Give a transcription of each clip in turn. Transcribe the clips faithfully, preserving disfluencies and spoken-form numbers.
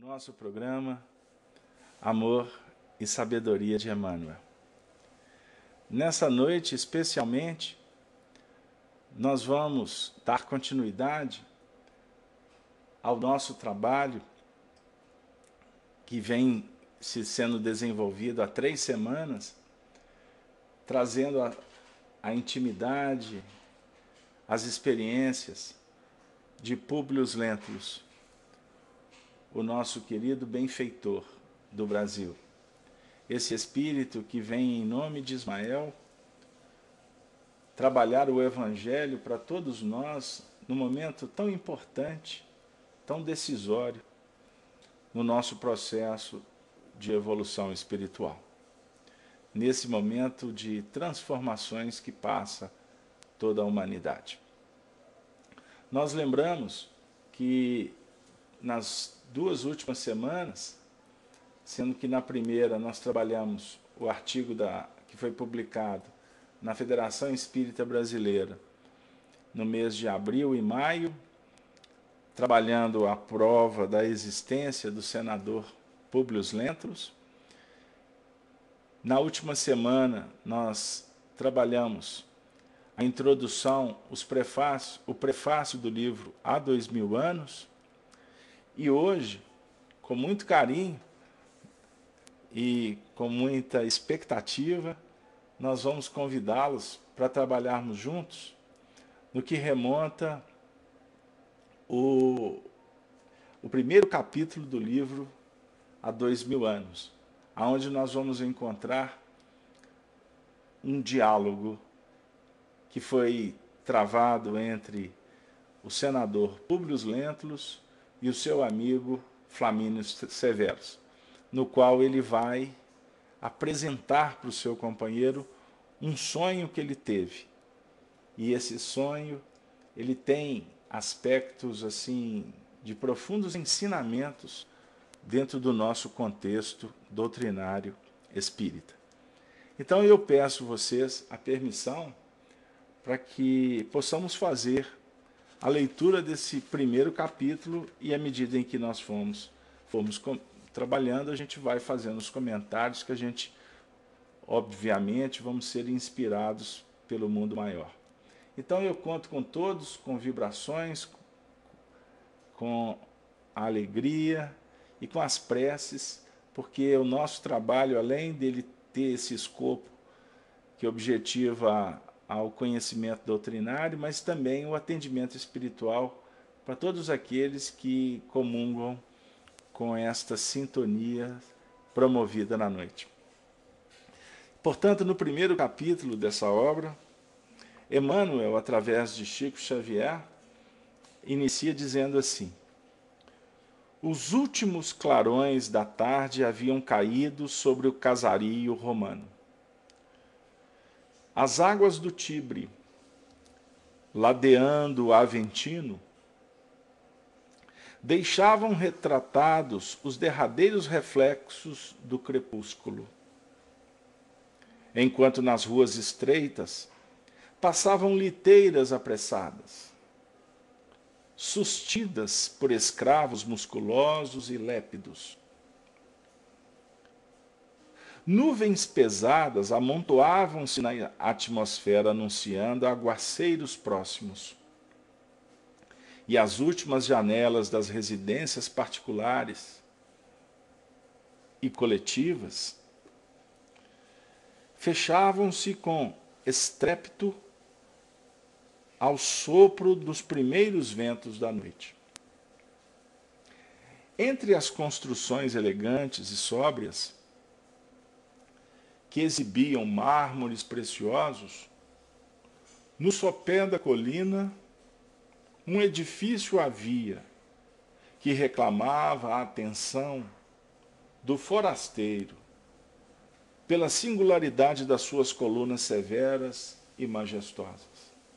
nosso programa Amor e Sabedoria de Emmanuel. Nessa noite, especialmente, nós vamos dar continuidade ao nosso trabalho que vem se sendo desenvolvido há três semanas, trazendo a, a intimidade, as experiências de Públio Lentulus, o nosso querido benfeitor do Brasil. Esse espírito que vem em nome de Ismael trabalhar o Evangelho para todos nós num momento tão importante, tão decisório no nosso processo de evolução espiritual. Nesse momento de transformações que passa toda a humanidade. Nós lembramos que nas duas últimas semanas, sendo que na primeira nós trabalhamos o artigo da, que foi publicado na Federação Espírita Brasileira no mês de abril e maio, trabalhando a prova da existência do senador Públio Lentulus. Na última semana nós trabalhamos a introdução, os prefácios, o prefácio do livro Há Dois Mil Anos, e hoje, com muito carinho e com muita expectativa, nós vamos convidá-los para trabalharmos juntos no que remonta o, o primeiro capítulo do livro Há Dois Mil Anos, onde nós vamos encontrar um diálogo que foi travado entre o senador Públio Lentulus e o seu amigo Flamínio Severus, no qual ele vai apresentar para o seu companheiro um sonho que ele teve. E esse sonho, ele tem aspectos assim de profundos ensinamentos dentro do nosso contexto doutrinário espírita. Então eu peço a vocês a permissão para que possamos fazer a leitura desse primeiro capítulo e, à medida em que nós fomos, fomos trabalhando, a gente vai fazendo os comentários que a gente, obviamente, vamos ser inspirados pelo mundo maior. Então eu conto com todos, com vibrações, com a alegria e com as preces, porque o nosso trabalho, além dele ter esse escopo que objetiva ao conhecimento doutrinário, mas também o atendimento espiritual para todos aqueles que comungam com esta sintonia promovida na noite. Portanto, no primeiro capítulo dessa obra, Emmanuel, através de Chico Xavier, inicia dizendo assim: os últimos clarões da tarde haviam caído sobre o casario romano. As águas do Tibre, ladeando o Aventino, deixavam retratados os derradeiros reflexos do crepúsculo, enquanto nas ruas estreitas passavam liteiras apressadas, sustidas por escravos musculosos e lépidos. Nuvens pesadas amontoavam-se na atmosfera, anunciando aguaceiros próximos. E as últimas janelas das residências particulares e coletivas fechavam-se com estrépito ao sopro dos primeiros ventos da noite. Entre as construções elegantes e sóbrias, que exibiam mármores preciosos, no sopé da colina, um edifício havia que reclamava a atenção do forasteiro pela singularidade das suas colunas severas e majestosas.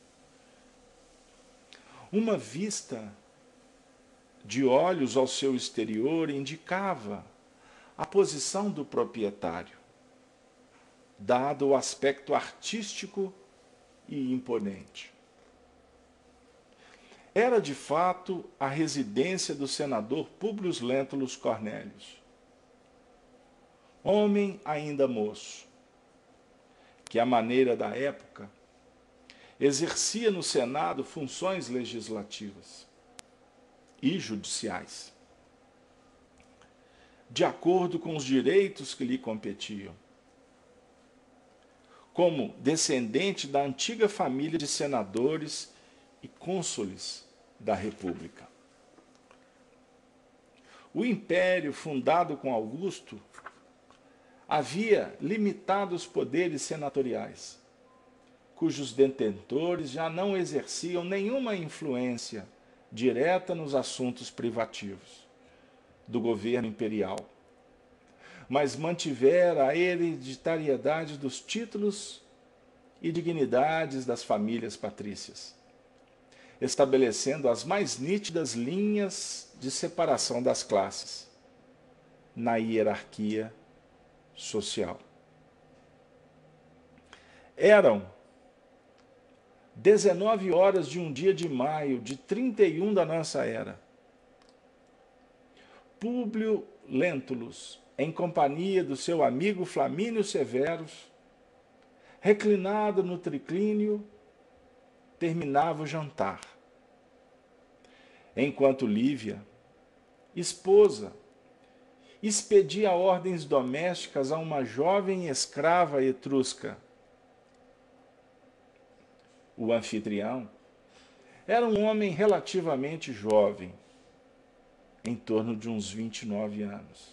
Uma vista de olhos ao seu exterior indicava a posição do proprietário, dado o aspecto artístico e imponente. era de fato a residência do senador Públio Lentulus Cornélius, homem ainda moço, que à maneira da época exercia no Senado funções legislativas e judiciais, de acordo com os direitos que lhe competiam. Como descendente da antiga família de senadores e cônsules da República. O império fundado com Augusto havia limitado os poderes senatoriais, cujos detentores já não exerciam nenhuma influência direta nos assuntos privativos do governo imperial, mas mantivera a hereditariedade dos títulos e dignidades das famílias patrícias, estabelecendo as mais nítidas linhas de separação das classes na hierarquia social. Eram dezenove horas de um dia de maio de trinta e um da nossa era. Públio Lentulus, em companhia do seu amigo Flamínio Severus, reclinado no triclínio, terminava o jantar, enquanto Lívia, esposa, expedia ordens domésticas a uma jovem escrava etrusca. O anfitrião era um homem relativamente jovem, em torno de uns vinte e nove anos.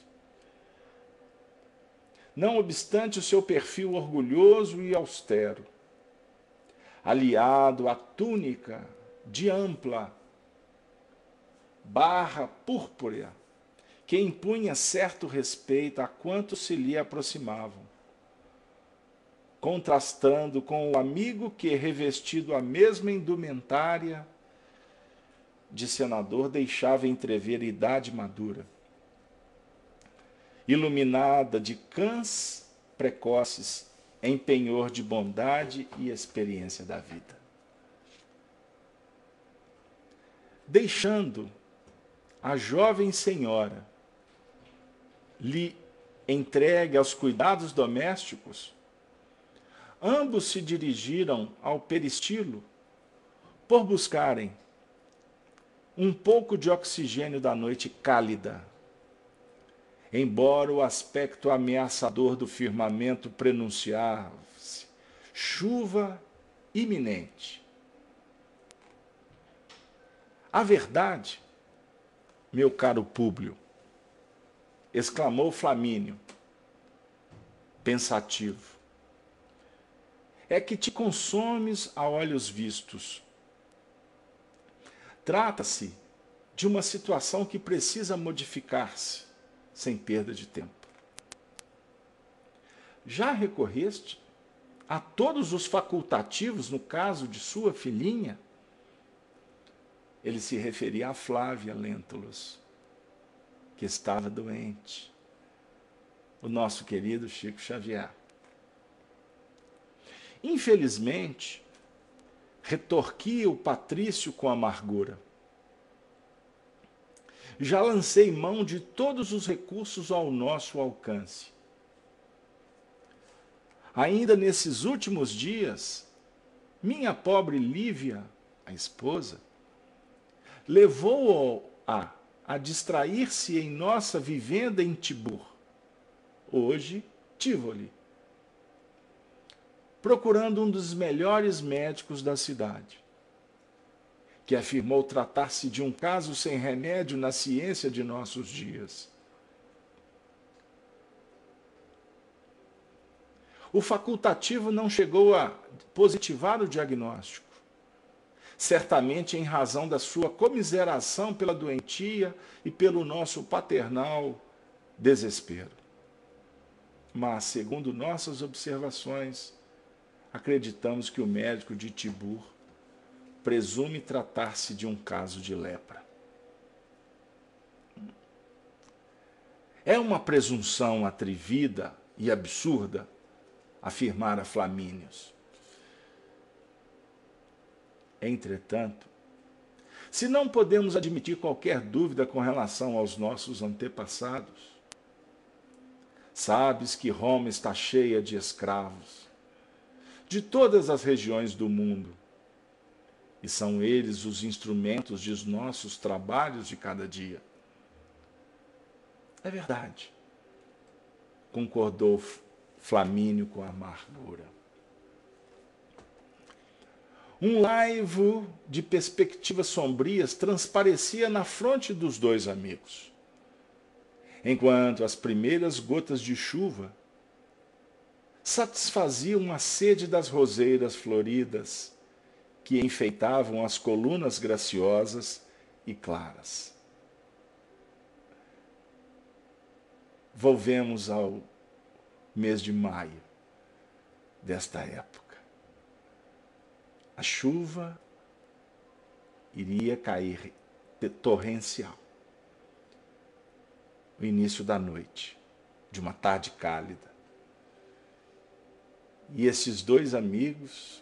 Não obstante o seu perfil orgulhoso e austero, aliado à túnica de ampla barra púrpura, que impunha certo respeito a quantos se lhe aproximavam, contrastando com o amigo que, revestido a mesma indumentária de senador, deixava entrever idade madura, iluminada de cãs precoces em penhor de bondade e experiência da vida. Deixando a jovem senhora lhe entregue aos cuidados domésticos, ambos se dirigiram ao peristilo por buscarem um pouco de oxigênio da noite cálida, embora o aspecto ameaçador do firmamento prenunciasse chuva iminente. A verdade, meu caro Públio, exclamou Flamínio, pensativo, é que te consomes a olhos vistos. Trata-se de uma situação que precisa modificar-se sem perda de tempo. Já recorreste a todos os facultativos no caso de sua filhinha? Ele se referia a Flávia Lentulus, que estava doente. O nosso querido Chico Xavier. Infelizmente, retorquia o patrício com amargura. Já lancei mão de todos os recursos ao nosso alcance. Ainda nesses últimos dias, minha pobre Lívia, a esposa, levou-a a distrair-se em nossa vivenda em Tibur, hoje Tivoli, procurando um dos melhores médicos da cidade, que afirmou tratar-se de um caso sem remédio na ciência de nossos dias. O facultativo não chegou a positivar o diagnóstico, certamente em razão da sua comiseração pela doentia e pelo nosso paternal desespero. Mas, segundo nossas observações, acreditamos que o médico de Tibur presume tratar-se de um caso de lepra. É uma presunção atrevida e absurda, afirmara Flamínios. Entretanto, Se não podemos admitir qualquer dúvida com relação aos nossos antepassados, sabes que Roma está cheia de escravos, de todas as regiões do mundo, e são eles os instrumentos de nossos trabalhos de cada dia. É verdade, concordou Flamínio com amargura. Um laivo de perspectivas sombrias transparecia na fronte dos dois amigos, enquanto as primeiras gotas de chuva satisfaziam a sede das roseiras floridas que enfeitavam as colunas graciosas e claras. Volvemos ao mês de maio desta época. A chuva iria cair torrencial. O início da noite, de uma tarde cálida. E esses dois amigos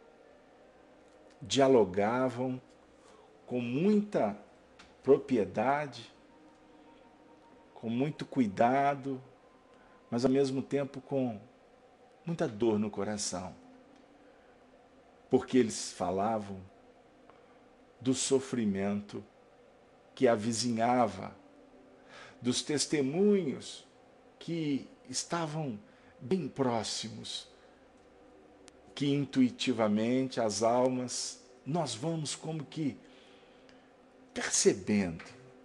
dialogavam com muita propriedade, com muito cuidado, mas ao mesmo tempo com muita dor no coração. Porque eles falavam do sofrimento que avizinhava, dos testemunhos que estavam bem próximos, que intuitivamente as almas, nós vamos como que percebendo.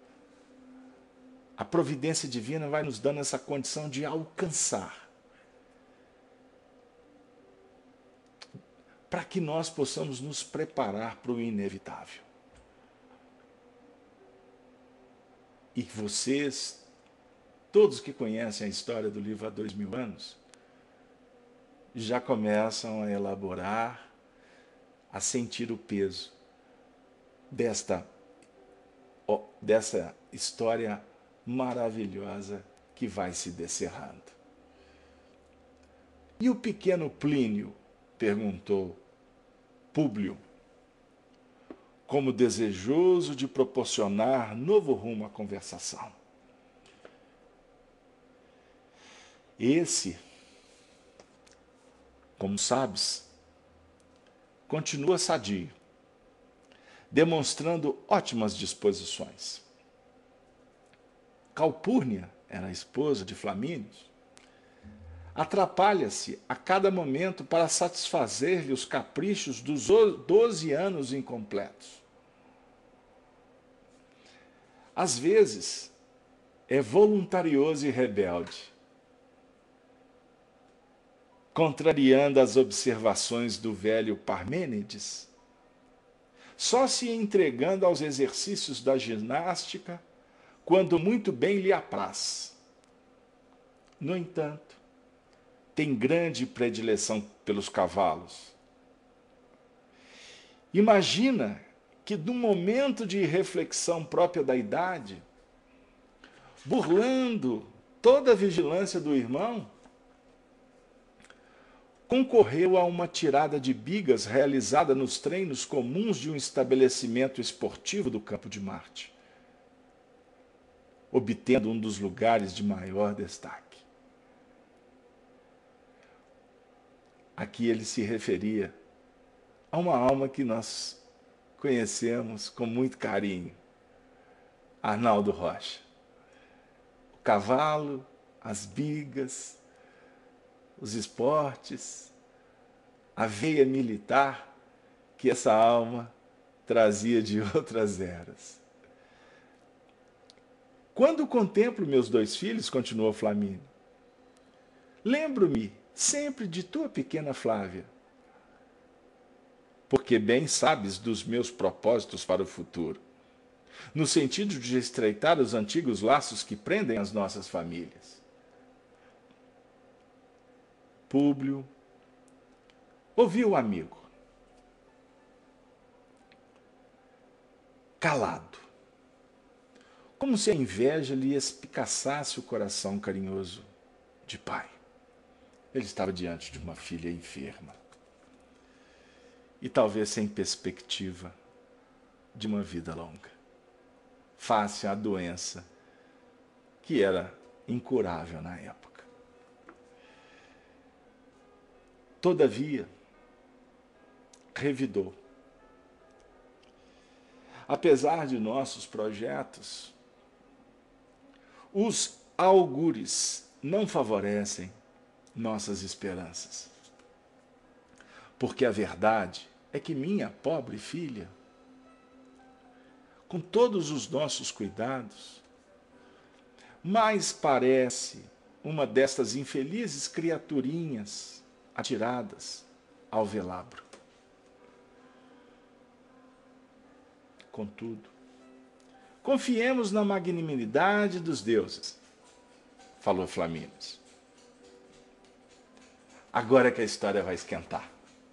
A providência divina vai nos dando essa condição de alcançar, para que nós possamos nos preparar para o inevitável. E vocês, todos que conhecem a história do livro há dois mil anos, já começam a elaborar, a sentir o peso desta, dessa história maravilhosa que vai se descerrando. E o pequeno Plínio? Perguntou Públio, como desejoso de proporcionar novo rumo à conversação. Esse, como sabes, continua sadio, demonstrando ótimas disposições. Calpurnia era a esposa de Flamínio, atrapalha-se a cada momento para satisfazer-lhe os caprichos dos doze anos incompletos. Às vezes, é voluntarioso e rebelde, contrariando as observações do velho Parmênides, só se entregando aos exercícios da ginástica quando muito bem lhe apraz. No entanto, tem grande predileção pelos cavalos. Imagina que, num momento de reflexão própria da idade, burlando toda a vigilância do irmão, concorreu a uma tirada de bigas realizada nos treinos comuns de um estabelecimento esportivo do Campo de Marte, obtendo um dos lugares de maior destaque. Aqui ele se referia a uma alma que nós conhecemos com muito carinho, Arnaldo Rocha. O cavalo, as bigas, os esportes, a veia militar que essa alma trazia de outras eras. Quando contemplo meus dois filhos, continuou Flamínio, lembro-me sempre de tua pequena Flávia, porque bem sabes dos meus propósitos para o futuro, no sentido de estreitar os antigos laços que prendem as nossas famílias. Públio ouviu o amigo, calado, como se a inveja lhe espicaçasse o coração carinhoso de pai. Ele estava diante de uma filha enferma e talvez sem perspectiva, de uma vida longa, face à doença que era incurável na época. Todavia, revidou. Apesar de nossos projetos, os augures não favorecem nossas esperanças. Porque a verdade é que minha pobre filha, com todos os nossos cuidados, mais parece uma destas infelizes criaturinhas atiradas ao velabro. Contudo, confiemos na magnanimidade dos deuses, falou Flamínios. Agora que a história vai esquentar.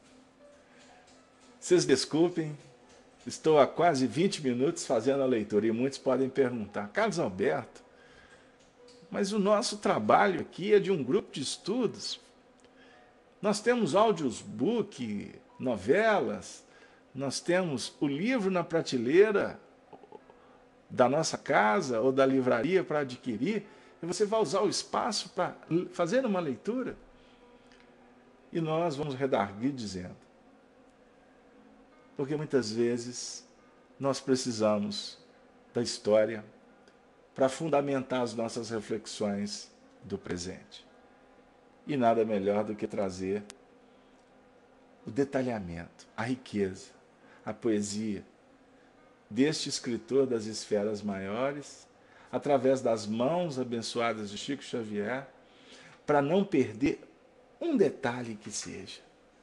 Vocês desculpem, estou há quase vinte minutos fazendo a leitura e muitos podem perguntar, Carlos Alberto, mas o nosso trabalho aqui é de um grupo de estudos. Nós temos audiobook, novelas, nós temos o livro na prateleira da nossa casa ou da livraria para adquirir, e você vai usar o espaço para fazer uma leitura. E nós vamos redarguir dizendo, porque muitas vezes nós precisamos da história para fundamentar as nossas reflexões do presente. E nada melhor do que trazer o detalhamento, a riqueza, a poesia deste escritor das esferas maiores, através das mãos abençoadas de Chico Xavier, para não perder um detalhe que seja.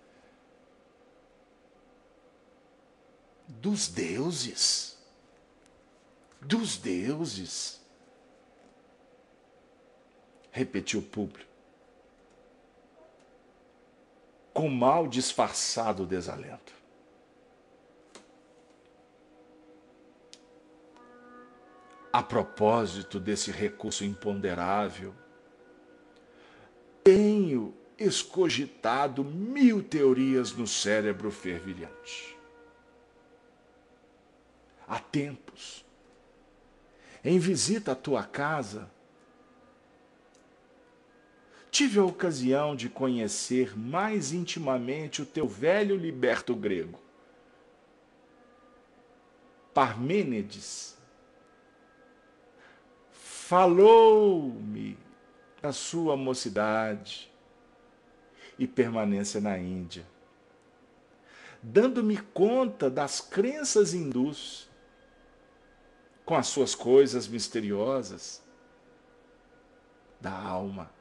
Dos deuses. Dos deuses. Repetiu Públio, com mal disfarçado desalento. A propósito desse recurso imponderável, tenho escogitado mil teorias no cérebro fervilhante. Há tempos, em visita à tua casa, tive a ocasião de conhecer mais intimamente o teu velho liberto grego, Parmênides. Falou-me da sua mocidade e permanência na Índia, dando-me conta das crenças hindus, com as suas coisas misteriosas da alma.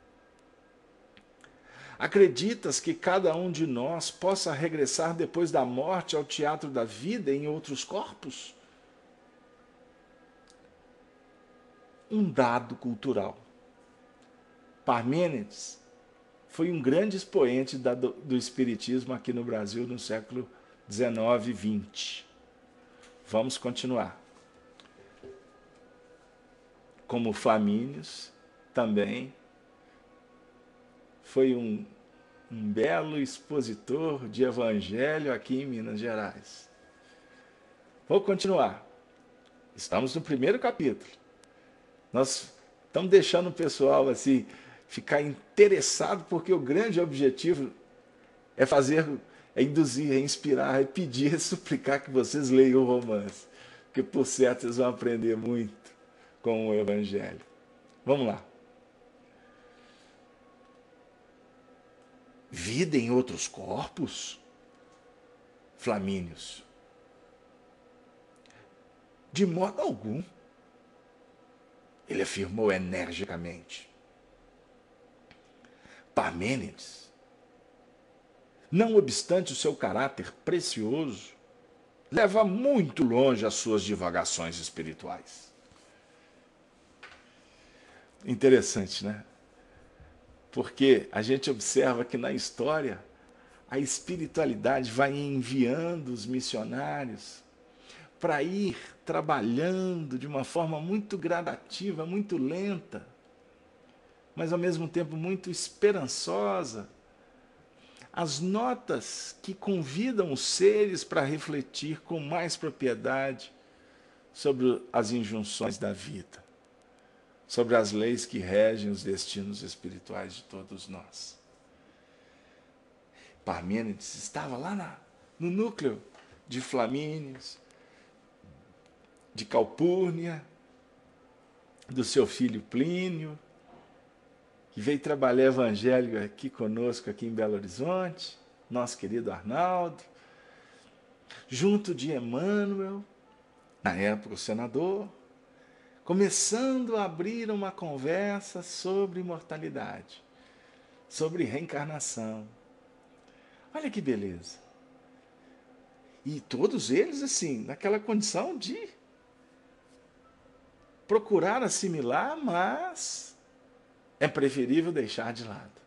Acreditas que cada um de nós possa regressar depois da morte ao teatro da vida em outros corpos? Um dado cultural. Parmênides foi um grande expoente da, do, do espiritismo aqui no Brasil no século dezenove e vinte. Vamos continuar. Como Flamínios, também foi um, um belo expositor de evangelho aqui em Minas Gerais. Vou continuar. Estamos no primeiro capítulo. Nós estamos deixando o pessoal assim, ficar interessado, porque o grande objetivo é fazer, é induzir, é inspirar, é pedir, é suplicar que vocês leiam o romance. Porque, por certo, vocês vão aprender muito com o Evangelho. Vamos lá. Vida em outros corpos? Flamínios. De modo algum. Ele afirmou energicamente. Parmênides, não obstante o seu caráter precioso, leva muito longe as suas divagações espirituais. Interessante, né? Porque a gente observa que na história a espiritualidade vai enviando os missionários para ir trabalhando de uma forma muito gradativa, muito lenta, mas ao mesmo tempo muito esperançosa, as notas que convidam os seres para refletir com mais propriedade sobre as injunções da vida, sobre as leis que regem os destinos espirituais de todos nós. Parmênides estava lá na, no núcleo de Flamínios, de Calpurnia, do seu filho Plínio, que veio trabalhar evangelho aqui conosco, aqui em Belo Horizonte, nosso querido Arnaldo, junto de Emmanuel, na época o senador, começando a abrir uma conversa sobre imortalidade, sobre reencarnação. Olha que beleza. E todos eles, assim, naquela condição de procurar assimilar, mas é preferível deixar de lado.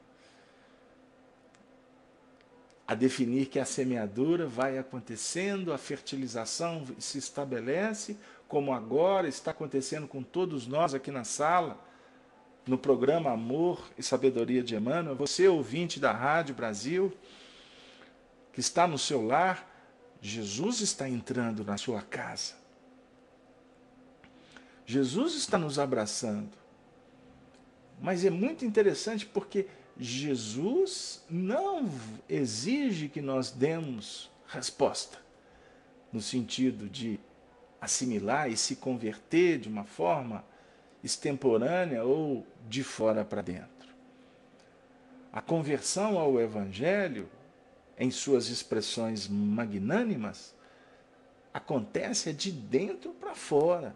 A definir que a semeadura vai acontecendo, a fertilização se estabelece, como agora está acontecendo com todos nós aqui na sala, no programa Amor e Sabedoria de Emmanuel. Você, ouvinte da Rádio Brasil, que está no seu lar, Jesus está entrando na sua casa. Jesus está nos abraçando. Mas é muito interessante porque Jesus não exige que nós demos resposta, no sentido de assimilar e se converter de uma forma extemporânea ou de fora para dentro. A conversão ao Evangelho, em suas expressões magnânimas, acontece de dentro para fora.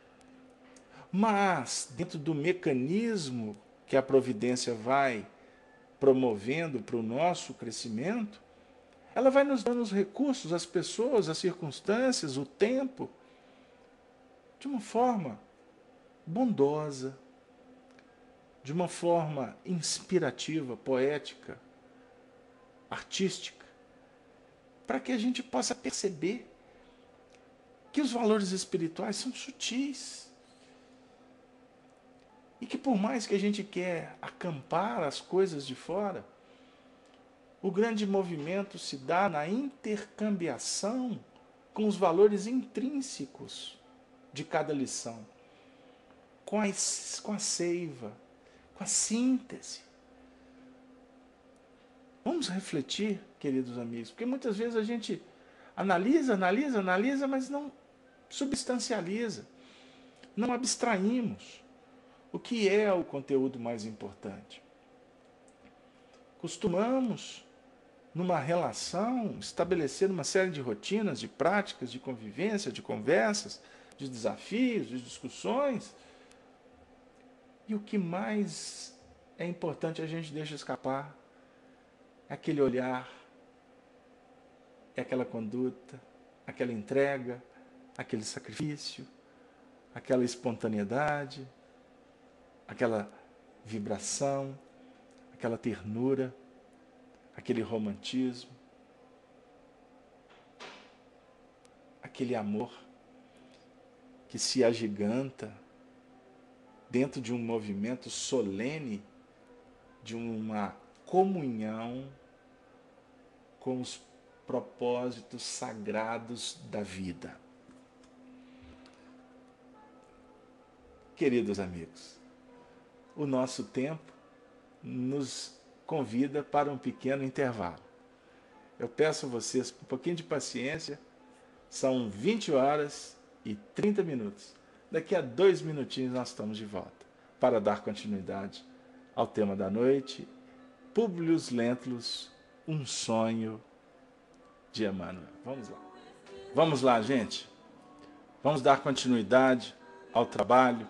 Mas, dentro do mecanismo que a providência vai promovendo para o nosso crescimento, ela vai nos dando os recursos, as pessoas, as circunstâncias, o tempo, de uma forma bondosa, de uma forma inspirativa, poética, artística, para que a gente possa perceber que os valores espirituais são sutis e que, por mais que a gente quer acampar as coisas de fora, o grande movimento se dá na intercambiação com os valores intrínsecos de cada lição, com a, com a seiva, com a síntese. Vamos refletir, queridos amigos, porque muitas vezes a gente analisa, analisa, analisa, mas não substancializa, não abstraímos o que é o conteúdo mais importante. Costumamos, numa relação, estabelecer uma série de rotinas, de práticas, de convivência, de conversas, de desafios, de discussões, e o que mais é importante a gente deixa escapar é aquele olhar, é aquela conduta, aquela entrega, aquele sacrifício, aquela espontaneidade, aquela vibração, aquela ternura, aquele romantismo, aquele amor que se agiganta dentro de um movimento solene, de uma comunhão com os propósitos sagrados da vida. Queridos amigos, o nosso tempo nos convida para um pequeno intervalo. Eu peço a vocês um pouquinho de paciência, são vinte horas e trinta minutos. Daqui a dois minutinhos nós estamos de volta para dar continuidade ao tema da noite, Públio Lentulus, um sonho de Emmanuel. Vamos lá. Vamos lá, gente. Vamos dar continuidade ao trabalho.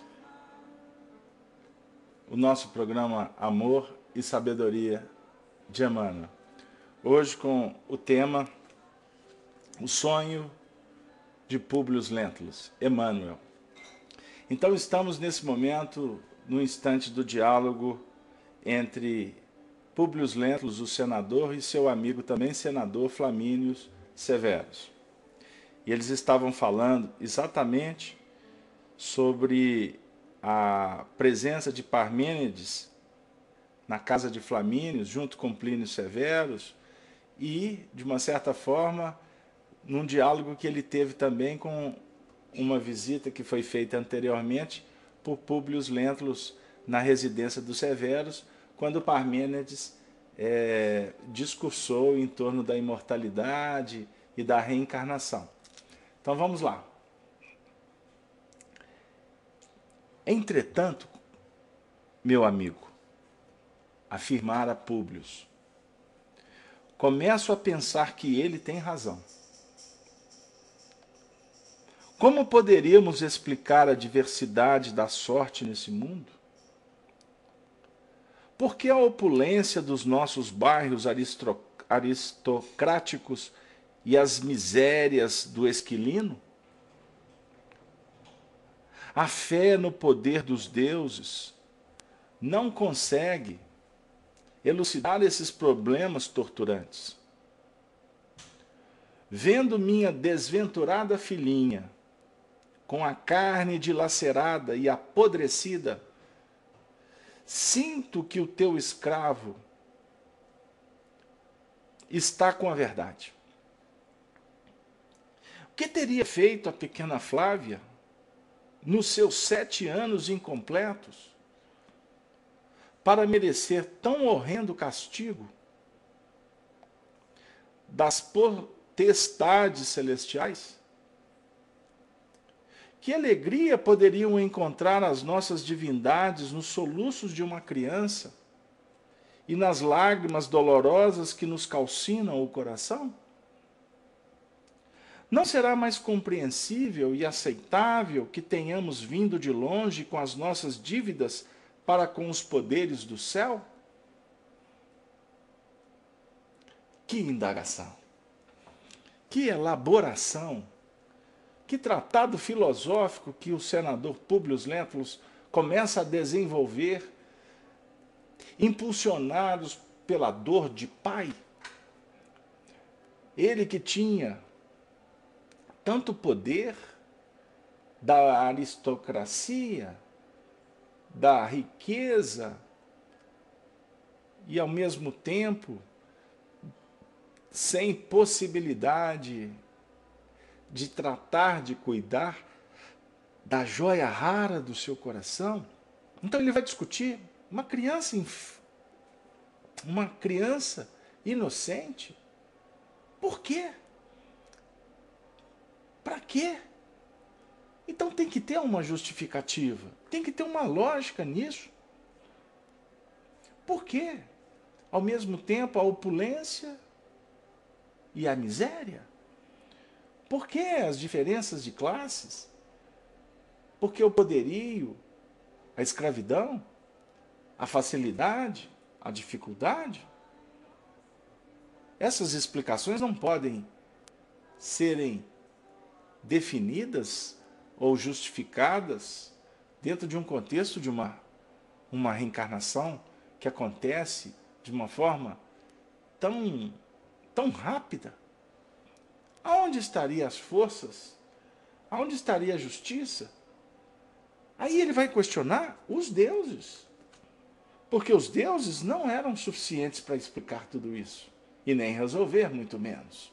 O nosso programa Amor e Sabedoria de Emmanuel. Hoje com o tema O Sonho de Públio Lentulus, Emmanuel. Então estamos nesse momento, no instante do diálogo entre Públio Lentulus, o senador, e seu amigo também senador Flamínios Severus. E eles estavam falando exatamente sobre a presença de Parmênides na casa de Flamínio, junto com Plínio Severus, e, de uma certa forma, num diálogo que ele teve também com uma visita que foi feita anteriormente por Públio Lentulus na residência dos Severos, quando Parmênides é, discursou em torno da imortalidade e da reencarnação. Então vamos lá. Entretanto, meu amigo, afirmara Públio, começo a pensar que ele tem razão. Como poderíamos explicar a diversidade da sorte nesse mundo? Por que a opulência dos nossos bairros aristocráticos e as misérias do esquilino? A fé no poder dos deuses não consegue elucidar esses problemas torturantes. Vendo minha desventurada filhinha com a carne dilacerada e apodrecida, sinto que o teu escravo está com a verdade. O que teria feito a pequena Flávia nos seus sete anos incompletos para merecer tão horrendo castigo das potestades celestiais? Que alegria poderiam encontrar as nossas divindades nos soluços de uma criança e nas lágrimas dolorosas que nos calcinam o coração? Não será mais compreensível e aceitável que tenhamos vindo de longe com as nossas dívidas para com os poderes do céu? Que indagação! Que elaboração! Que tratado filosófico que o senador Públio Lentulus começa a desenvolver, impulsionados pela dor de pai. Ele que tinha tanto poder da aristocracia, da riqueza, e ao mesmo tempo sem possibilidade de tratar de cuidar da joia rara do seu coração. Então ele vai discutir uma criança, uma criança inocente. Por quê? Para quê? Então tem que ter uma justificativa, tem que ter uma lógica nisso. Por quê? Ao mesmo tempo a opulência e a miséria. Por que as diferenças de classes? Porque o poderio, a escravidão, a facilidade, a dificuldade? Essas explicações não podem serem definidas ou justificadas dentro de um contexto de uma, uma reencarnação que acontece de uma forma tão, tão rápida. Aonde estariam as forças? Aonde estaria a justiça? Aí ele vai questionar os deuses. Porque os deuses não eram suficientes para explicar tudo isso. E nem resolver, muito menos.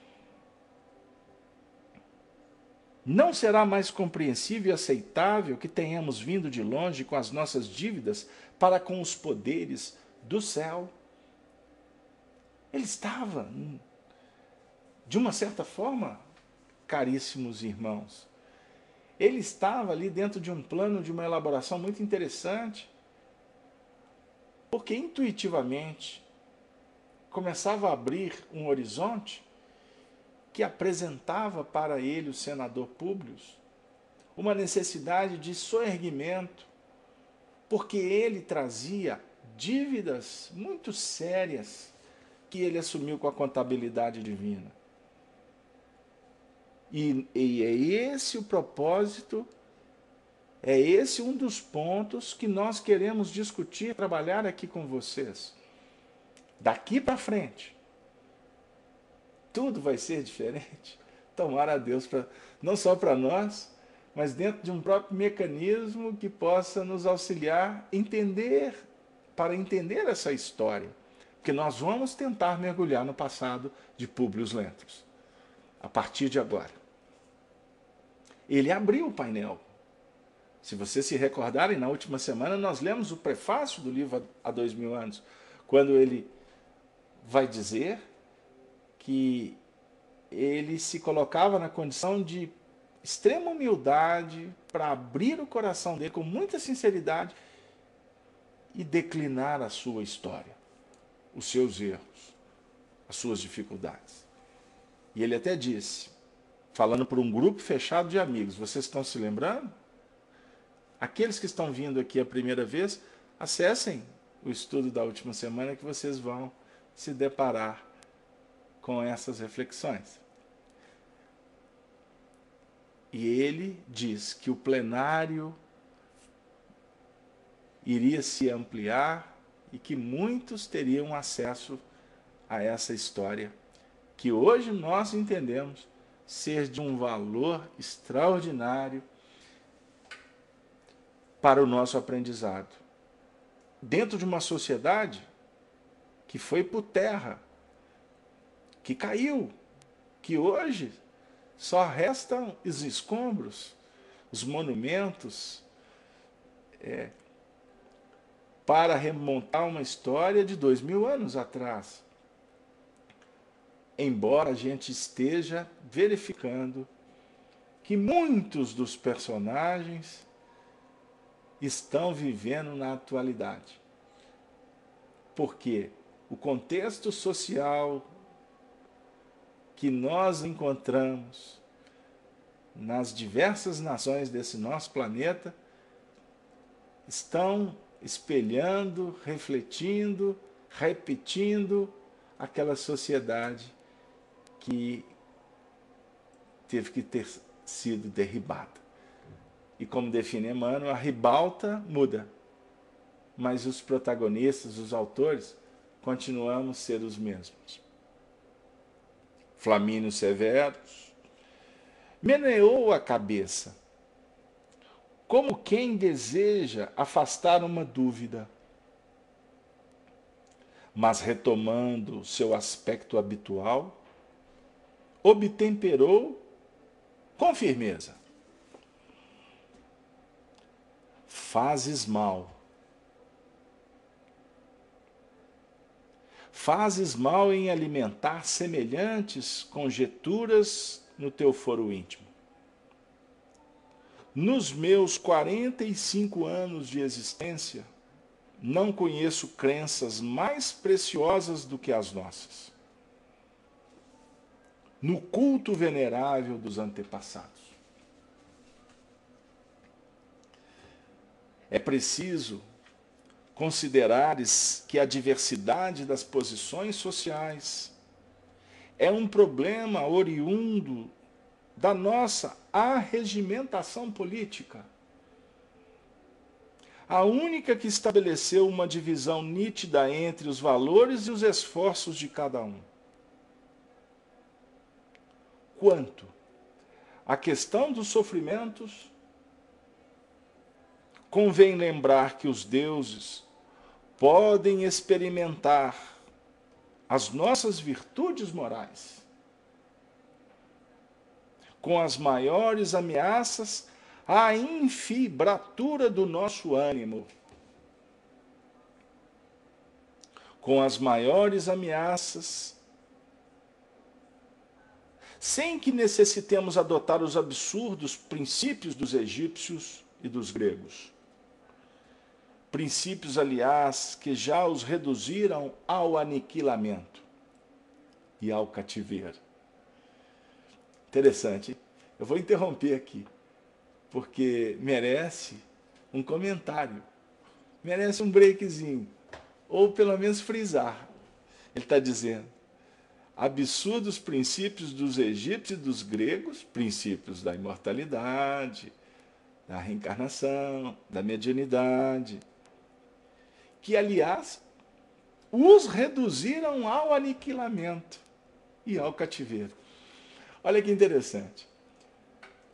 Não será mais compreensível e aceitável que tenhamos vindo de longe com as nossas dívidas para com os poderes do céu. Ele estava, de uma certa forma, caríssimos irmãos, ele estava ali dentro de um plano, de uma elaboração muito interessante, porque intuitivamente começava a abrir um horizonte que apresentava para ele, o senador Públio, uma necessidade de soerguimento, porque ele trazia dívidas muito sérias que ele assumiu com a contabilidade divina. E, e é esse o propósito, é esse um dos pontos que nós queremos discutir, trabalhar aqui com vocês. Daqui para frente, tudo vai ser diferente. Tomara a Deus, pra, não só para nós, mas dentro de um próprio mecanismo que possa nos auxiliar a entender para entender essa história, porque nós vamos tentar mergulhar no passado de Públio Lentulus, a partir de agora. Ele abriu o painel. Se vocês se recordarem, na última semana nós lemos o prefácio do livro Há Dois Mil Anos, quando ele vai dizer que ele se colocava na condição de extrema humildade para abrir o coração dele com muita sinceridade e declinar a sua história, os seus erros, as suas dificuldades. E ele até disse, falando para um grupo fechado de amigos, vocês estão se lembrando? Aqueles que estão vindo aqui a primeira vez, acessem o estudo da última semana que vocês vão se deparar com essas reflexões. E ele diz que o plenário iria se ampliar e que muitos teriam acesso a essa história, que hoje nós entendemos ser de um valor extraordinário para o nosso aprendizado. Dentro de uma sociedade que foi por terra, que caiu, que hoje só restam os escombros, os monumentos, é, para remontar uma história de dois mil anos atrás. Embora a gente esteja verificando que muitos dos personagens estão vivendo na atualidade. Porque o contexto social que nós encontramos nas diversas nações desse nosso planeta estão espelhando, refletindo, repetindo aquela sociedade que teve que ter sido derribada. E como define Emmanuel, a ribalta muda, mas os protagonistas, os autores, continuamos a ser os mesmos. Flamínio Severus meneou a cabeça, como quem deseja afastar uma dúvida, mas retomando seu aspecto habitual, obtemperou com firmeza. Fazes mal. Fazes mal em alimentar semelhantes conjecturas no teu foro íntimo. Nos meus quarenta e cinco anos de existência, não conheço crenças mais preciosas do que as nossas. No culto venerável dos antepassados. É preciso considerares que a diversidade das posições sociais é um problema oriundo da nossa arregimentação política. A única que estabeleceu uma divisão nítida entre os valores e os esforços de cada um. Quanto à questão dos sofrimentos, convém lembrar que os deuses podem experimentar as nossas virtudes morais com as maiores ameaças à infibratura do nosso ânimo, com as maiores ameaças, sem que necessitemos adotar os absurdos princípios dos egípcios e dos gregos. Princípios, aliás, que já os reduziram ao aniquilamento e ao cativeiro. Interessante. Eu vou interromper aqui, porque merece um comentário, merece um breakzinho, ou pelo menos frisar. Ele está dizendo, absurdos princípios dos egípcios e dos gregos, princípios da imortalidade, da reencarnação, da mediunidade, que, aliás, os reduziram ao aniquilamento e ao cativeiro. Olha que interessante.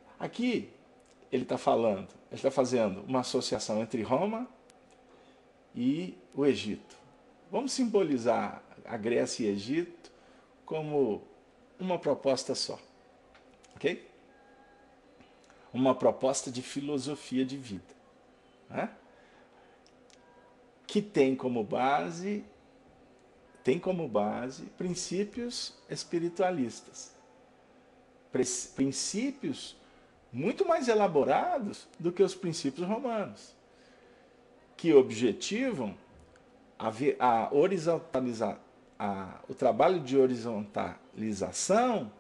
Aqui, ele está falando, ele está fazendo uma associação entre Roma e o Egito. Vamos simbolizar a Grécia e o Egito como uma proposta só, ok? Uma proposta de filosofia de vida, né? Que tem como base, tem como base princípios espiritualistas, princípios muito mais elaborados do que os princípios romanos, que objetivam a, a horizontalizar, a, o trabalho de horizontalização,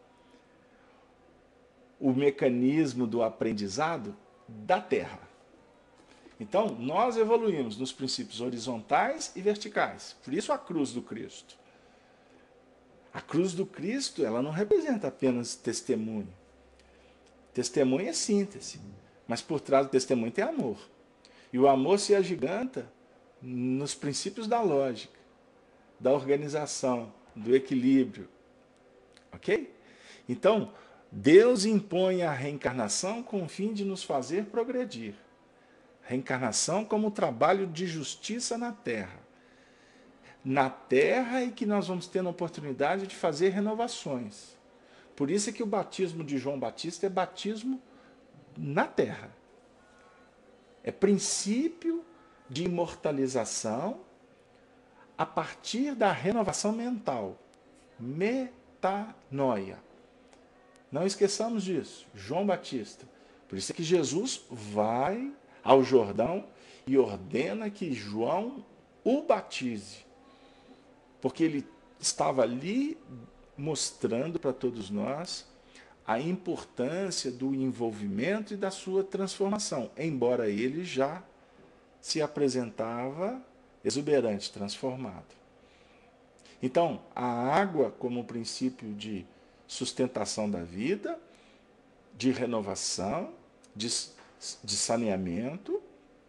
o mecanismo do aprendizado da Terra. Então, nós evoluímos nos princípios horizontais e verticais. Por isso a cruz do Cristo. A cruz do Cristo, ela não representa apenas testemunho. Testemunho é síntese, mas por trás do testemunho tem amor. E o amor se agiganta nos princípios da lógica, da organização, do equilíbrio. Ok? Então, Deus impõe a reencarnação com o fim de nos fazer progredir. Reencarnação como trabalho de justiça na Terra. Na Terra é que nós vamos ter a oportunidade de fazer renovações. Por isso é que o batismo de João Batista é batismo na Terra. É princípio de imortalização a partir da renovação mental. Metanoia. Não esqueçamos disso. João Batista. Por isso é que Jesus vai ao Jordão e ordena que João o batize. Porque ele estava ali mostrando para todos nós a importância do envolvimento e da sua transformação, embora ele já se apresentava exuberante, transformado. Então, a água como princípio de sustentação da vida, de renovação, de, de saneamento,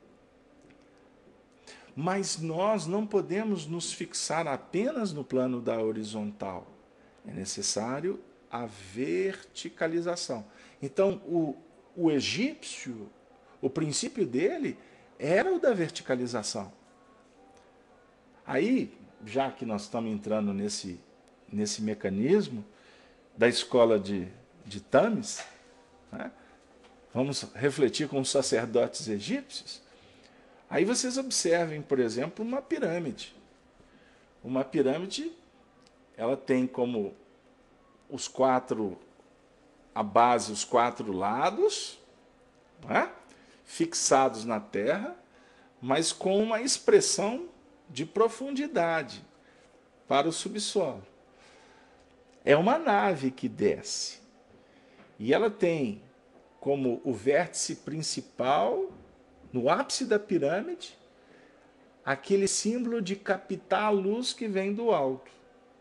mas nós não podemos nos fixar apenas no plano da horizontal. É necessário a verticalização. Então, o, o egípcio, o princípio dele era o da verticalização. Aí, já que nós estamos entrando nesse, nesse mecanismo da escola de, de Tamis, né, vamos refletir com os sacerdotes egípcios. Aí vocês observem, por exemplo, uma pirâmide. Uma pirâmide, ela tem como os quatro, a base, os quatro lados, né, fixados na terra, mas com uma expressão de profundidade para o subsolo. É uma nave que desce. E ela tem como o vértice principal, no ápice da pirâmide, aquele símbolo de captar a luz que vem do alto.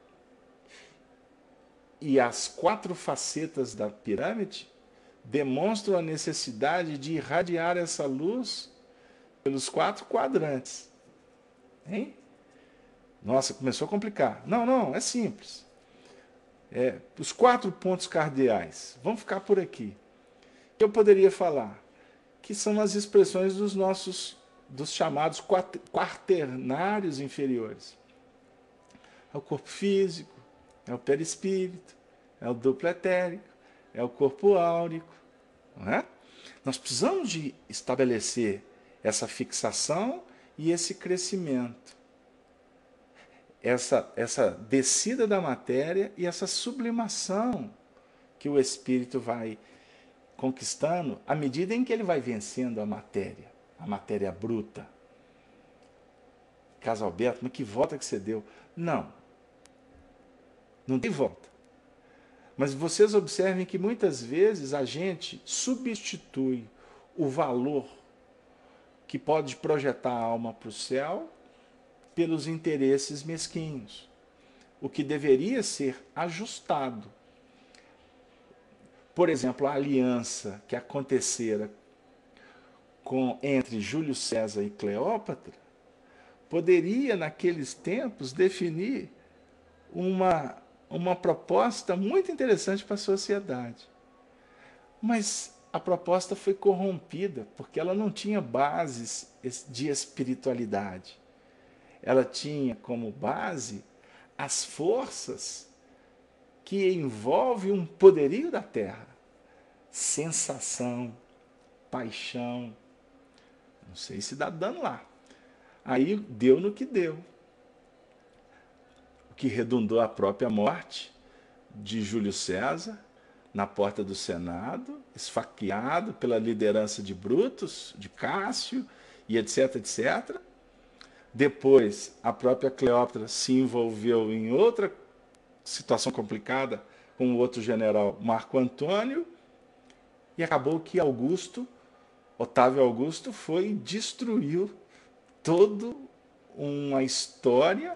E as quatro facetas da pirâmide demonstram a necessidade de irradiar essa luz pelos quatro quadrantes. Hein? Nossa, começou a complicar. Não, não, é simples. É, os quatro pontos cardeais, vamos ficar por aqui. Eu poderia falar que são as expressões dos nossos, dos chamados quaternários inferiores. É o corpo físico, é o perispírito, é o duplo etérico, é o corpo áurico. Não é? Nós precisamos de estabelecer essa fixação e esse crescimento. Essa, essa descida da matéria e essa sublimação que o espírito vai conquistando à medida em que ele vai vencendo a matéria, a matéria bruta. Casalberto, mas que volta que você deu? Não. Não tem volta. Mas vocês observem que muitas vezes a gente substitui o valor que pode projetar a alma para o céu pelos interesses mesquinhos, o que deveria ser ajustado. Por exemplo, a aliança que acontecera com, entre Júlio César e Cleópatra poderia, naqueles tempos, definir uma, uma proposta muito interessante para a sociedade. Mas a proposta foi corrompida, porque ela não tinha bases de espiritualidade. ela tinha como base as forças que envolvem um poderio da terra. Sensação, paixão. Não sei se dá dano lá. Aí deu no que deu. O que redundou a própria morte de Júlio César, na porta do Senado, esfaqueado pela liderança de Brutus, de Cássio, e etc, etcétera. Depois, a própria Cleópatra se envolveu em outra situação complicada com o outro general, Marco Antônio, e acabou que Augusto, Otávio Augusto, foi e destruiu toda uma história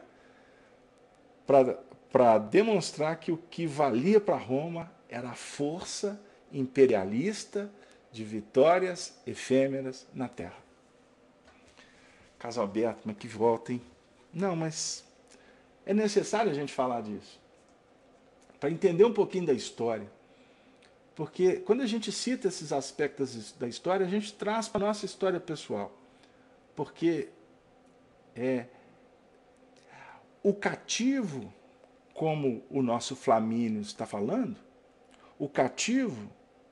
para demonstrar que o que valia para Roma era a força imperialista de vitórias efêmeras na terra. Caso Alberto, mas que volta, hein? Não, mas é necessário a gente falar disso, para entender um pouquinho da história. Porque quando a gente cita esses aspectos da história, a gente traz para a nossa história pessoal. Porque é, o cativo, como o nosso Flamínio está falando, o cativo,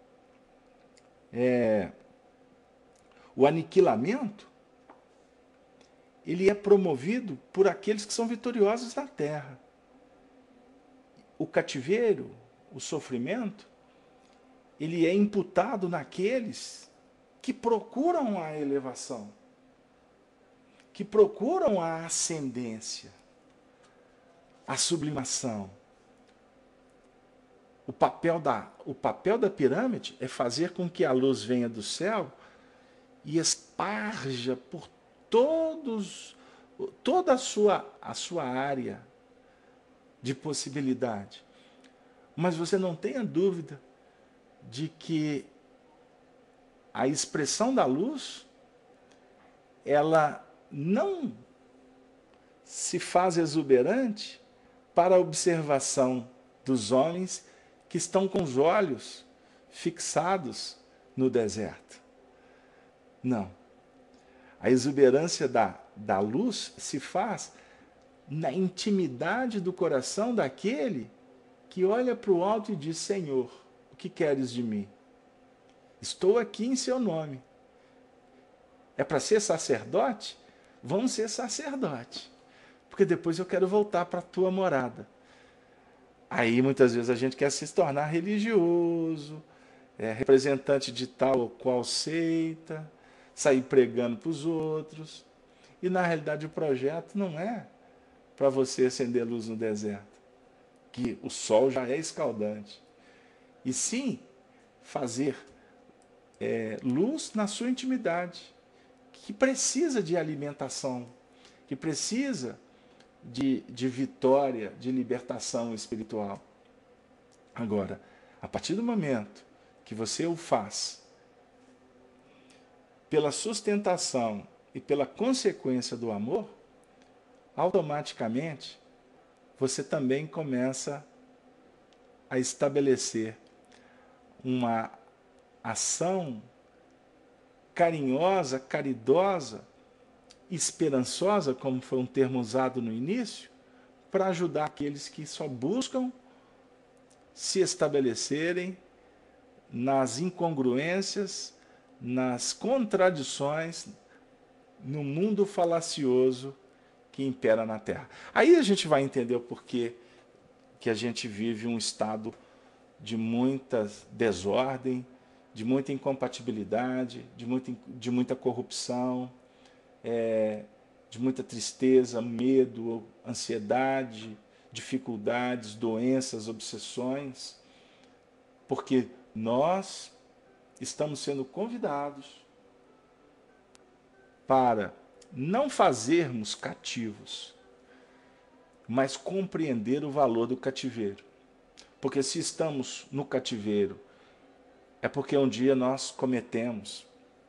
é, o aniquilamento, ele é promovido por aqueles que são vitoriosos na terra. O cativeiro, o sofrimento, ele é imputado naqueles que procuram a elevação, que procuram a ascendência, a sublimação. O papel da, o papel da pirâmide é fazer com que a luz venha do céu e esparja por todos, toda a sua, a sua área de possibilidade. Mas você não tenha dúvida de que a expressão da luz, ela não se faz exuberante para a observação dos homens que estão com os olhos fixados no deserto. Não. A exuberância da, da luz se faz na intimidade do coração daquele que olha para o alto e diz: Senhor, o que queres de mim? Estou aqui em seu nome. É para ser sacerdote? Vamos ser sacerdote. Porque depois eu quero voltar para a tua morada. Aí muitas vezes a gente quer se tornar religioso, é, representante de tal ou qual seita, sair pregando para os outros. E na realidade o projeto não é para você acender luz no deserto, que o sol já é escaldante. E sim fazer é, luz na sua intimidade, que precisa de alimentação, que precisa de, de vitória, de libertação espiritual. Agora, a partir do momento que você o faz pela sustentação e pela consequência do amor, automaticamente você também começa a estabelecer uma ação carinhosa, caridosa, esperançosa, como foi um termo usado no início, para ajudar aqueles que só buscam se estabelecerem nas incongruências, nas contradições, no mundo falacioso que impera na Terra. Aí a gente vai entender o porquê que a gente vive um estado de muita desordem, de muita incompatibilidade, de muita, de muita corrupção, é, de muita tristeza, medo, ansiedade, dificuldades, doenças, obsessões, porque nós estamos sendo convidados para não fazermos cativos, mas compreender o valor do cativeiro. Porque se estamos no cativeiro, é porque um dia nós cometemos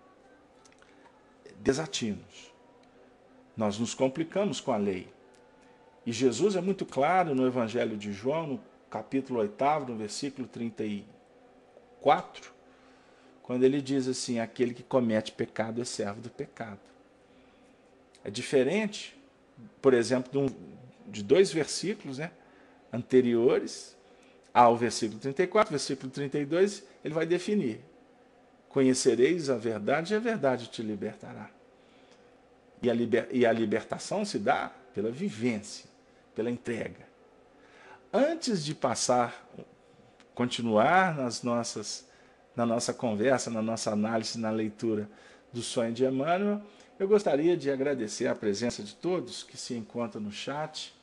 desatinos. Nós nos complicamos com a lei. E Jesus é muito claro no Evangelho de João, no capítulo oitavo, no versículo trinta e quatro, quando ele diz assim: aquele que comete pecado é servo do pecado. É diferente por exemplo, de, um, de dois versículos, né, anteriores ao versículo trinta e quatro, versículo trinta e dois, ele vai definir: conhecereis a verdade e a verdade te libertará. E a, liber, e a libertação se dá pela vivência, pela entrega. Antes de passar, continuar nas nossas, na nossa conversa, na nossa análise, na leitura do sonho de Emmanuel, eu gostaria de agradecer a presença de todos que se encontram no chat,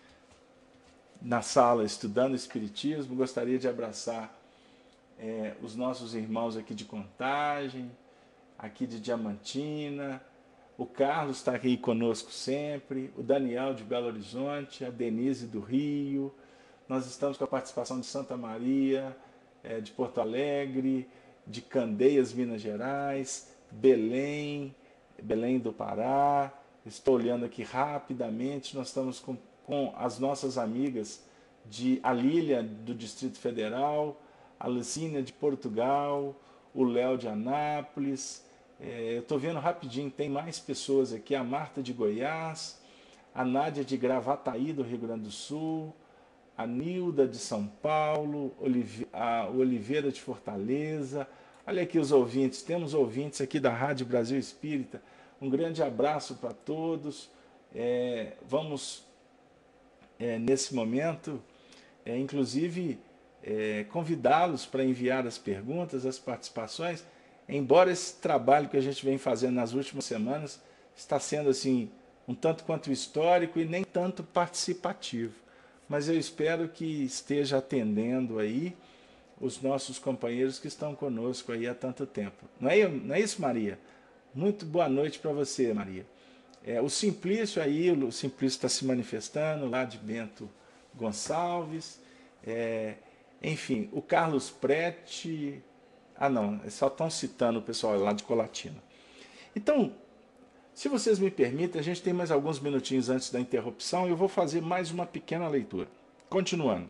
na sala estudando Espiritismo. Gostaria de abraçar é, os nossos irmãos aqui de Contagem, aqui de Diamantina. O Carlos está aqui conosco sempre, o Daniel de Belo Horizonte, a Denise do Rio. Nós estamos com a participação de Santa Maria, é, de Porto Alegre, de Candeias, Minas Gerais, Belém, Belém do Pará. Estou olhando aqui rapidamente, nós estamos com, com as nossas amigas de Alília, do Distrito Federal, a Lucínia de Portugal, o Léo de Anápolis. É, eu estou vendo rapidinho, tem mais pessoas aqui, a Marta de Goiás, a Nádia de Gravataí, do Rio Grande do Sul, a Nilda de São Paulo, Olive, a Oliveira de Fortaleza. Olha aqui os ouvintes, temos ouvintes aqui da Rádio Brasil Espírita. Um grande abraço para todos. É, vamos, é, nesse momento, é, inclusive, é, convidá-los para enviar as perguntas, as participações. Embora esse trabalho que a gente vem fazendo nas últimas semanas está sendo assim um tanto quanto histórico e nem tanto participativo, mas eu espero que esteja atendendo aí os nossos companheiros que estão conosco aí há tanto tempo. Não é, não é isso, Maria? Muito boa noite para você, Maria. É, o Simplício aí, o Simplício está se manifestando lá de Bento Gonçalves. É, enfim, o Carlos Prete. Ah, não, só estão citando o pessoal lá de Colatina. Então, se vocês me permitem, a gente tem mais alguns minutinhos antes da interrupção e eu vou fazer mais uma pequena leitura. Continuando.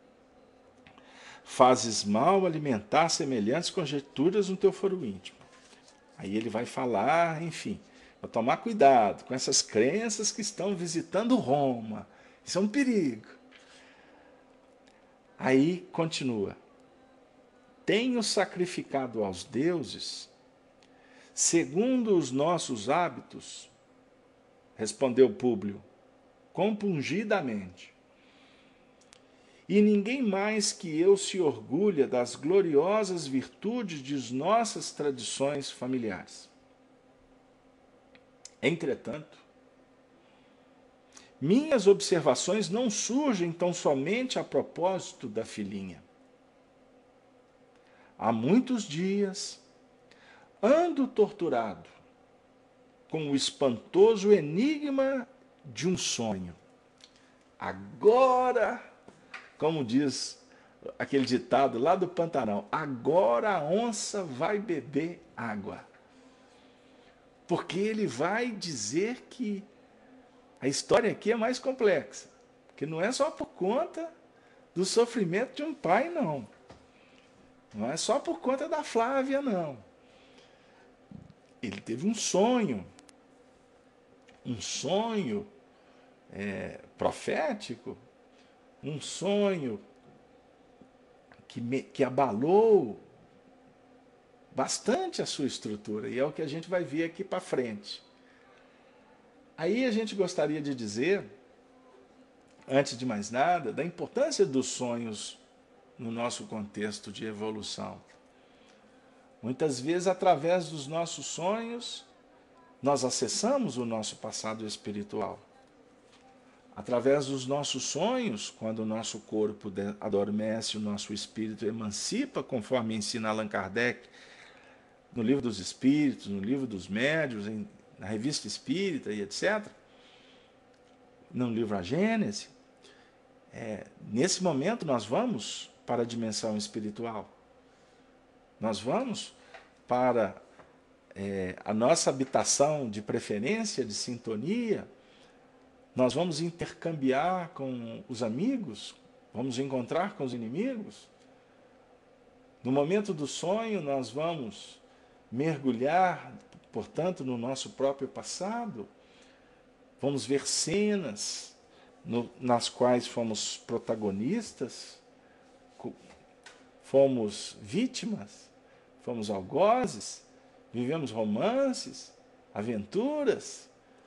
Fazes mal alimentar semelhantes conjecturas no teu foro íntimo. Aí ele vai falar, enfim, vou tomar cuidado com essas crenças que estão visitando Roma. Isso é um perigo. Aí continua. Tenho sacrificado aos deuses, segundo os nossos hábitos, respondeu Públio, compungidamente. E ninguém mais que eu se orgulha das gloriosas virtudes de nossas tradições familiares. Entretanto, minhas observações não surgem tão somente a propósito da filhinha. Há muitos dias ando torturado com o espantoso enigma de um sonho. Agora, como diz aquele ditado lá do Pantanal, agora a onça vai beber água. Porque ele vai dizer que a história aqui é mais complexa. Que não é só por conta do sofrimento de um pai, não. Não é só por conta da Flávia, não. Ele teve um sonho, um sonho é, profético, um sonho que, me, que abalou bastante a sua estrutura, e é o que a gente vai ver aqui para frente. Aí a gente gostaria de dizer, antes de mais nada, da importância dos sonhos no nosso contexto de evolução. Muitas vezes, através dos nossos sonhos, nós acessamos o nosso passado espiritual. Através dos nossos sonhos, quando o nosso corpo adormece, o nosso espírito emancipa, conforme ensina Allan Kardec, no Livro dos Espíritos, no Livro dos Médiuns, em, na Revista Espírita e etcétera, no livro A Gênese, é, nesse momento nós vamos para a dimensão espiritual. Nós vamos para é, a nossa habitação de preferência, de sintonia, nós vamos intercambiar com os amigos, vamos encontrar com os inimigos. No momento do sonho, nós vamos mergulhar, portanto, no nosso próprio passado. vamos ver cenas no, nas quais fomos protagonistas, fomos vítimas, fomos algozes, vivemos romances, aventuras.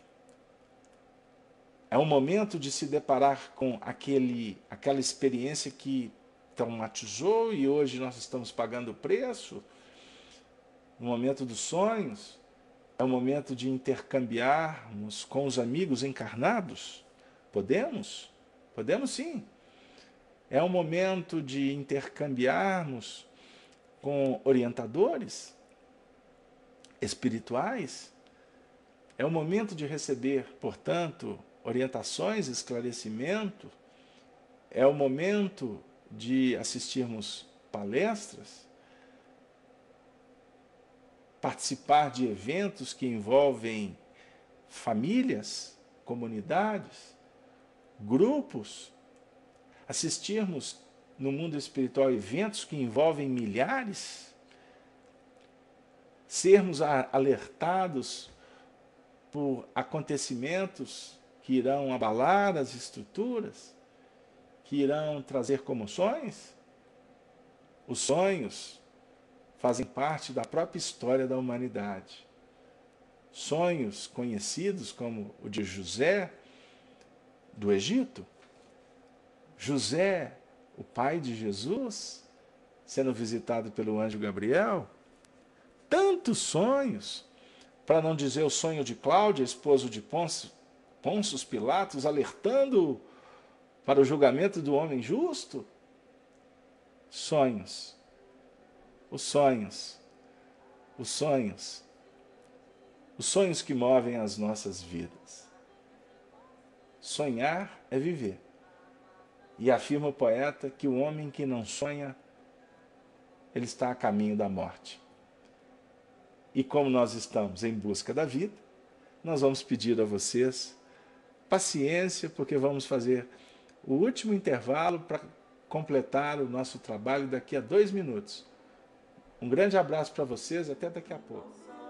É um momento de se deparar com aquele, aquela experiência que traumatizou e hoje nós estamos pagando o preço. No momento dos sonhos, é o momento de intercambiarmos com os amigos encarnados. Podemos? Podemos sim. É o momento de intercambiarmos com orientadores espirituais. É o momento de receber, portanto, orientações, esclarecimento. É o momento de assistirmos palestras, participar de eventos que envolvem famílias, comunidades, grupos, assistirmos no mundo espiritual eventos que envolvem milhares, sermos alertados por acontecimentos que irão abalar as estruturas, que irão trazer comoções. Os sonhos fazem parte da própria história da humanidade. Sonhos conhecidos como o de José, do Egito. José, o pai de Jesus, sendo visitado pelo anjo Gabriel. Tantos sonhos, para não dizer o sonho de Cláudia, esposo de Pôncio, Pôncio Pilatos, alertando para o julgamento do homem justo. Sonhos. Os sonhos, os sonhos, os sonhos que movem as nossas vidas. Sonhar é viver. E afirma o poeta que o homem que não sonha, ele está a caminho da morte. E como nós estamos em busca da vida, nós vamos pedir a vocês paciência, porque vamos fazer o último intervalo para completar o nosso trabalho daqui a dois minutos. Um grande abraço para vocês, até daqui a pouco.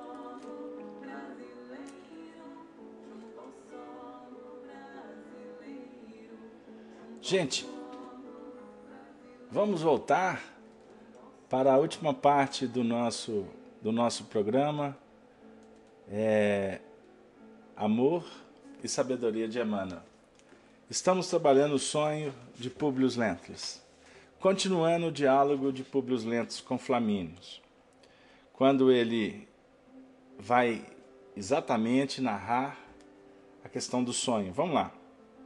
Gente, vamos voltar para a última parte do nosso, do nosso programa, é, Amor e Sabedoria de Emmanuel. Estamos trabalhando o sonho de Públio Lentulus, continuando o diálogo de Públio Lentulus com Flamínio, quando ele vai exatamente narrar a questão do sonho. Vamos lá.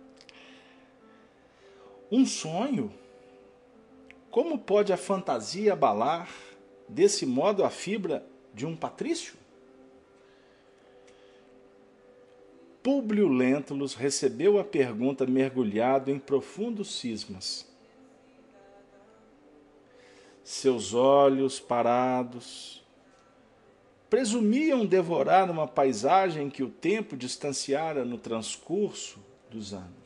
Um sonho? Como pode a fantasia abalar desse modo a fibra de um patrício? Públio Lentulus recebeu a pergunta mergulhado em profundos cismas. Seus olhos parados presumiam devorar uma paisagem que o tempo distanciara no transcurso dos anos.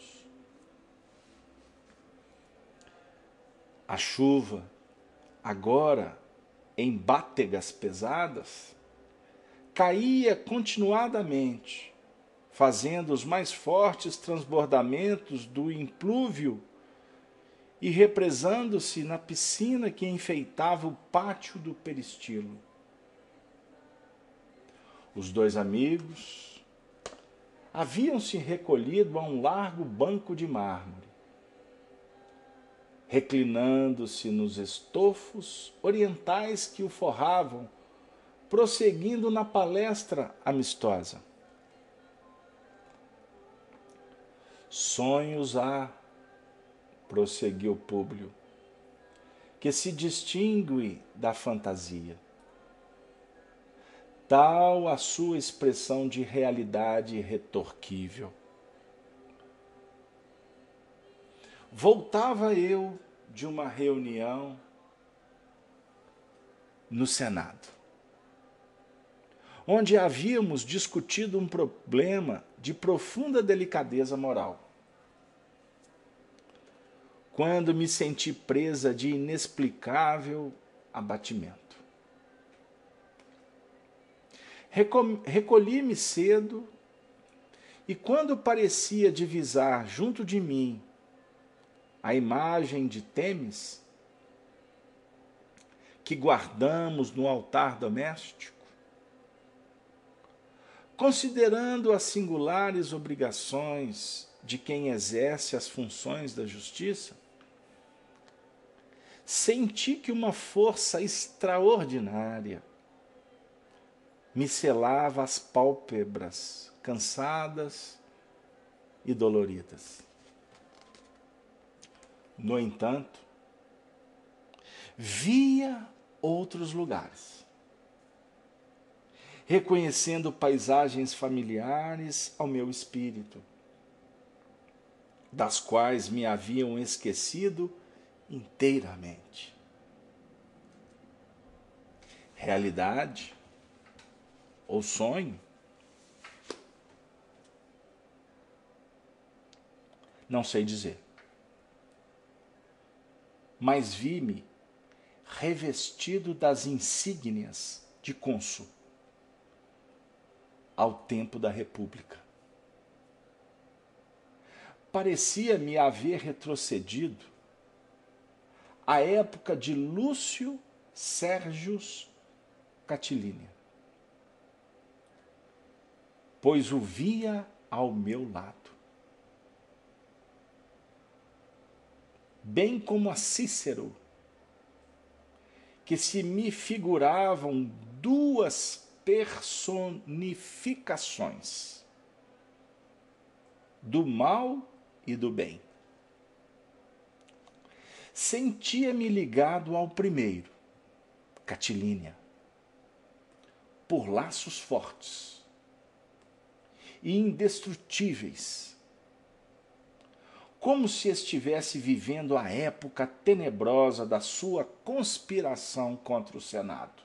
A chuva, agora em bátegas pesadas, caía continuadamente, fazendo os mais fortes transbordamentos do implúvio e represando-se na piscina que enfeitava o pátio do peristilo. Os dois amigos haviam se recolhido a um largo banco de mármore, reclinando-se nos estofos orientais que o forravam, prosseguindo na palestra amistosa. Sonhos há, prosseguiu Públio, que se distingue da fantasia. Tal a sua expressão de realidade irretorquível. Voltava eu de uma reunião no Senado, onde havíamos discutido um problema de profunda delicadeza moral, quando me senti presa de inexplicável abatimento. Recolhi-me cedo E quando parecia divisar junto de mim a imagem de Temis, que guardamos no altar doméstico, considerando as singulares obrigações de quem exerce as funções da justiça, senti que uma força extraordinária me selava as pálpebras cansadas e doloridas. No entanto, via outros lugares, reconhecendo paisagens familiares ao meu espírito, das quais me haviam esquecido inteiramente. Realidade ou sonho? Não sei dizer. Mas vi-me revestido das insígnias de cônsul ao tempo da República. Parecia-me haver retrocedido à época de Lúcio Sérgius Catilínio, pois o via ao meu lado. Bem como a Cícero, que se me figuravam duas personificações do mal e do bem. Sentia-me ligado ao primeiro, Catilínia, por laços fortes e indestrutíveis, como se estivesse vivendo a época tenebrosa da sua conspiração contra o Senado.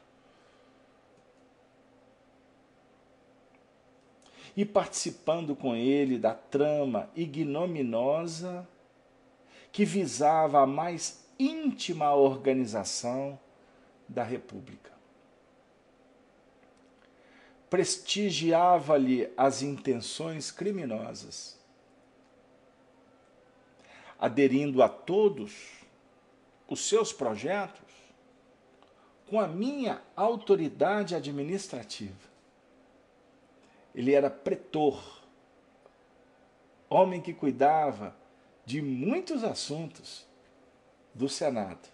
E participando com ele da trama ignominiosa que visava a mais íntima organização da República. Prestigiava-lhe as intenções criminosas, aderindo a todos os seus projetos com a minha autoridade administrativa. Ele era pretor, homem que cuidava de muitos assuntos do Senado.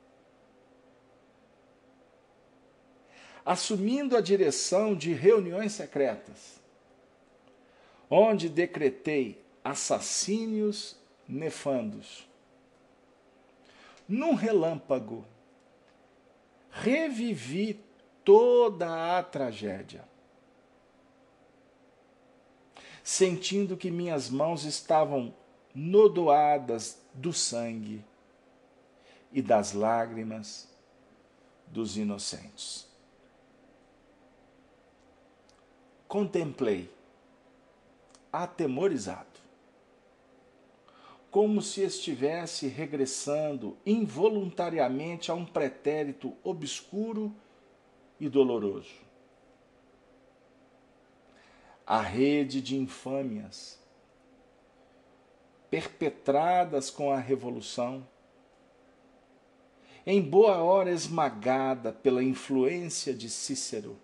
Assumindo a direção de reuniões secretas, onde decretei assassínios nefandos. Num relâmpago, revivi toda a tragédia, sentindo que minhas mãos estavam nodoadas do sangue e das lágrimas dos inocentes. Contemplei, atemorizado, como se estivesse regressando involuntariamente a um pretérito obscuro e doloroso. A rede de infâmias perpetradas com a Revolução, em boa hora esmagada pela influência de Cícero.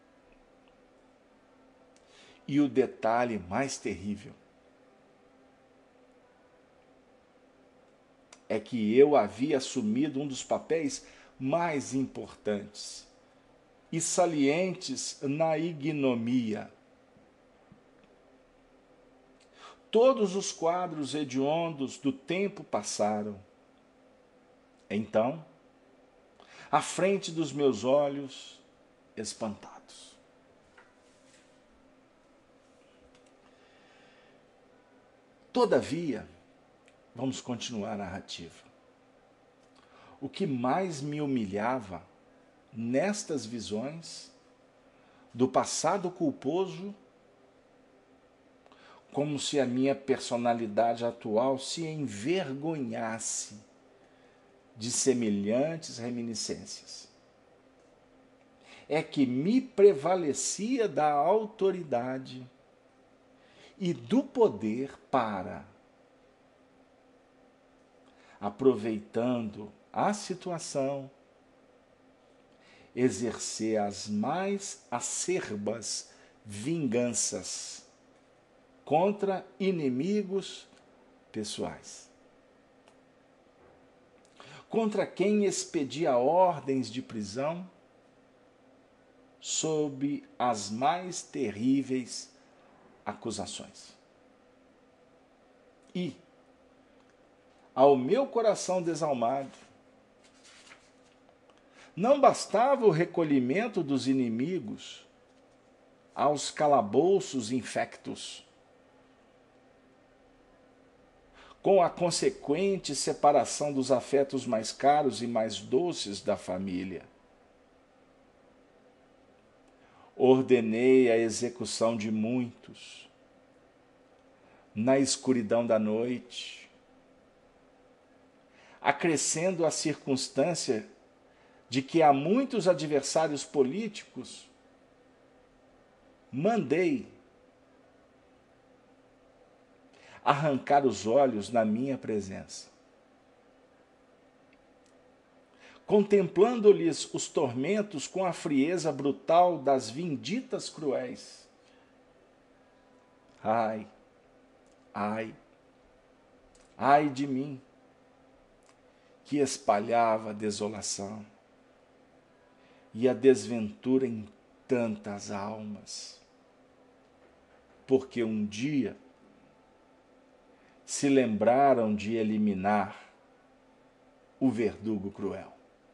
E o detalhe mais terrível é que eu havia assumido um dos papéis mais importantes e salientes na ignomia. Todos os quadros hediondos do tempo passaram. Então, à frente dos meus olhos espantados. Todavia, vamos continuar a narrativa. O que mais me humilhava nestas visões do passado culposo, como se a minha personalidade atual se envergonhasse de semelhantes reminiscências, é que me prevalecia da autoridade e do poder para, aproveitando a situação, exercer as mais acerbas vinganças contra inimigos pessoais, contra quem expedia ordens de prisão sob as mais terríveis acusações. E, ao meu coração desalmado, não bastava o recolhimento dos inimigos aos calabouços infectos, com a consequente separação dos afetos mais caros e mais doces da família. Ordenei a execução de muitos na escuridão da noite, acrescendo a circunstância de que a muitos adversários políticos mandei arrancar os olhos na minha presença, contemplando-lhes os tormentos com a frieza brutal das vinditas cruéis. Ai, ai, ai de mim, que espalhava a desolação e a desventura em tantas almas, porque um dia se lembraram de eliminar o verdugo cruel.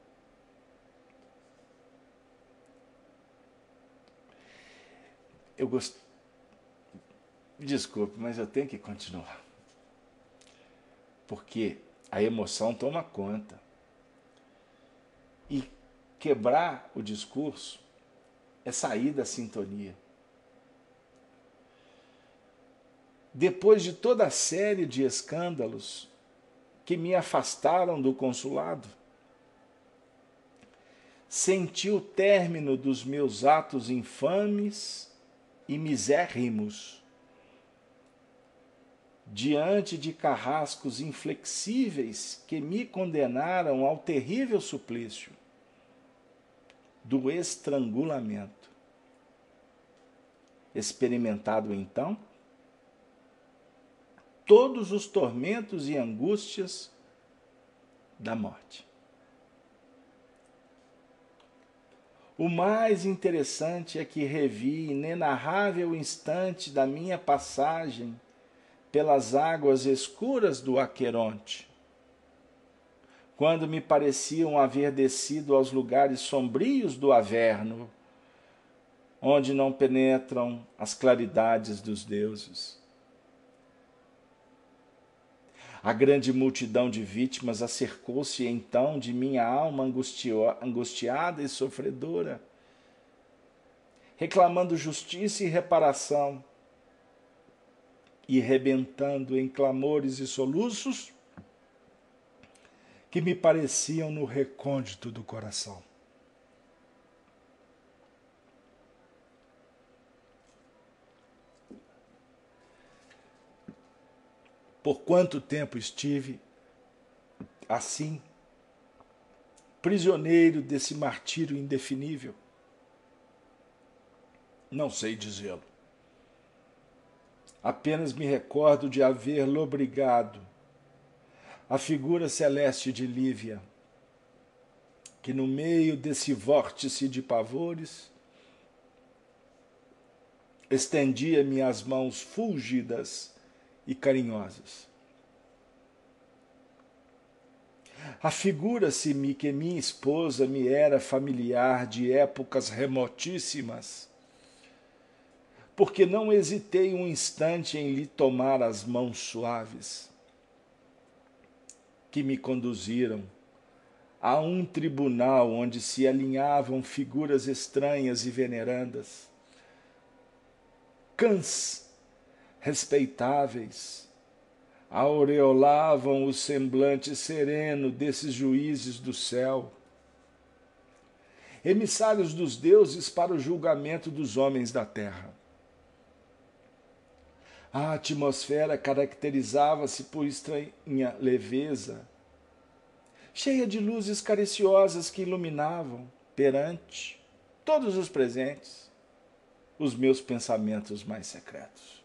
Eu gost... Desculpe, mas eu tenho que continuar, porque a emoção toma conta. E quebrar o discurso é sair da sintonia. Depois de toda a série de escândalos que me afastaram do consulado, senti o término dos meus atos infames e misérrimos diante de carrascos inflexíveis que me condenaram ao terrível suplício do estrangulamento. Experimentado então todos os tormentos e angústias da morte. O mais interessante é que revi inenarrável instante da minha passagem pelas águas escuras do Aqueronte, quando me pareciam haver descido aos lugares sombrios do Averno, onde não penetram as claridades dos deuses. A grande multidão de vítimas acercou-se então de minha alma angustiada e sofredora, reclamando justiça e reparação, e rebentando em clamores e soluços que me pareciam no recôndito do coração. Por quanto tempo estive assim, prisioneiro desse martírio indefinível? Não sei dizê-lo. Apenas me recordo de haver lobrigado a figura celeste de Lívia, que no meio desse vórtice de pavores estendia-me as mãos fúlgidas e carinhosas. Afigura-se-me que minha esposa me era familiar de épocas remotíssimas, porque não hesitei um instante em lhe tomar as mãos suaves, que me conduziram a um tribunal onde se alinhavam figuras estranhas e venerandas, cães respeitáveis, aureolavam o semblante sereno desses juízes do céu, emissários dos deuses para o julgamento dos homens da terra. A atmosfera caracterizava-se por estranha leveza, cheia de luzes cariciosas que iluminavam, perante todos os presentes, os meus pensamentos mais secretos.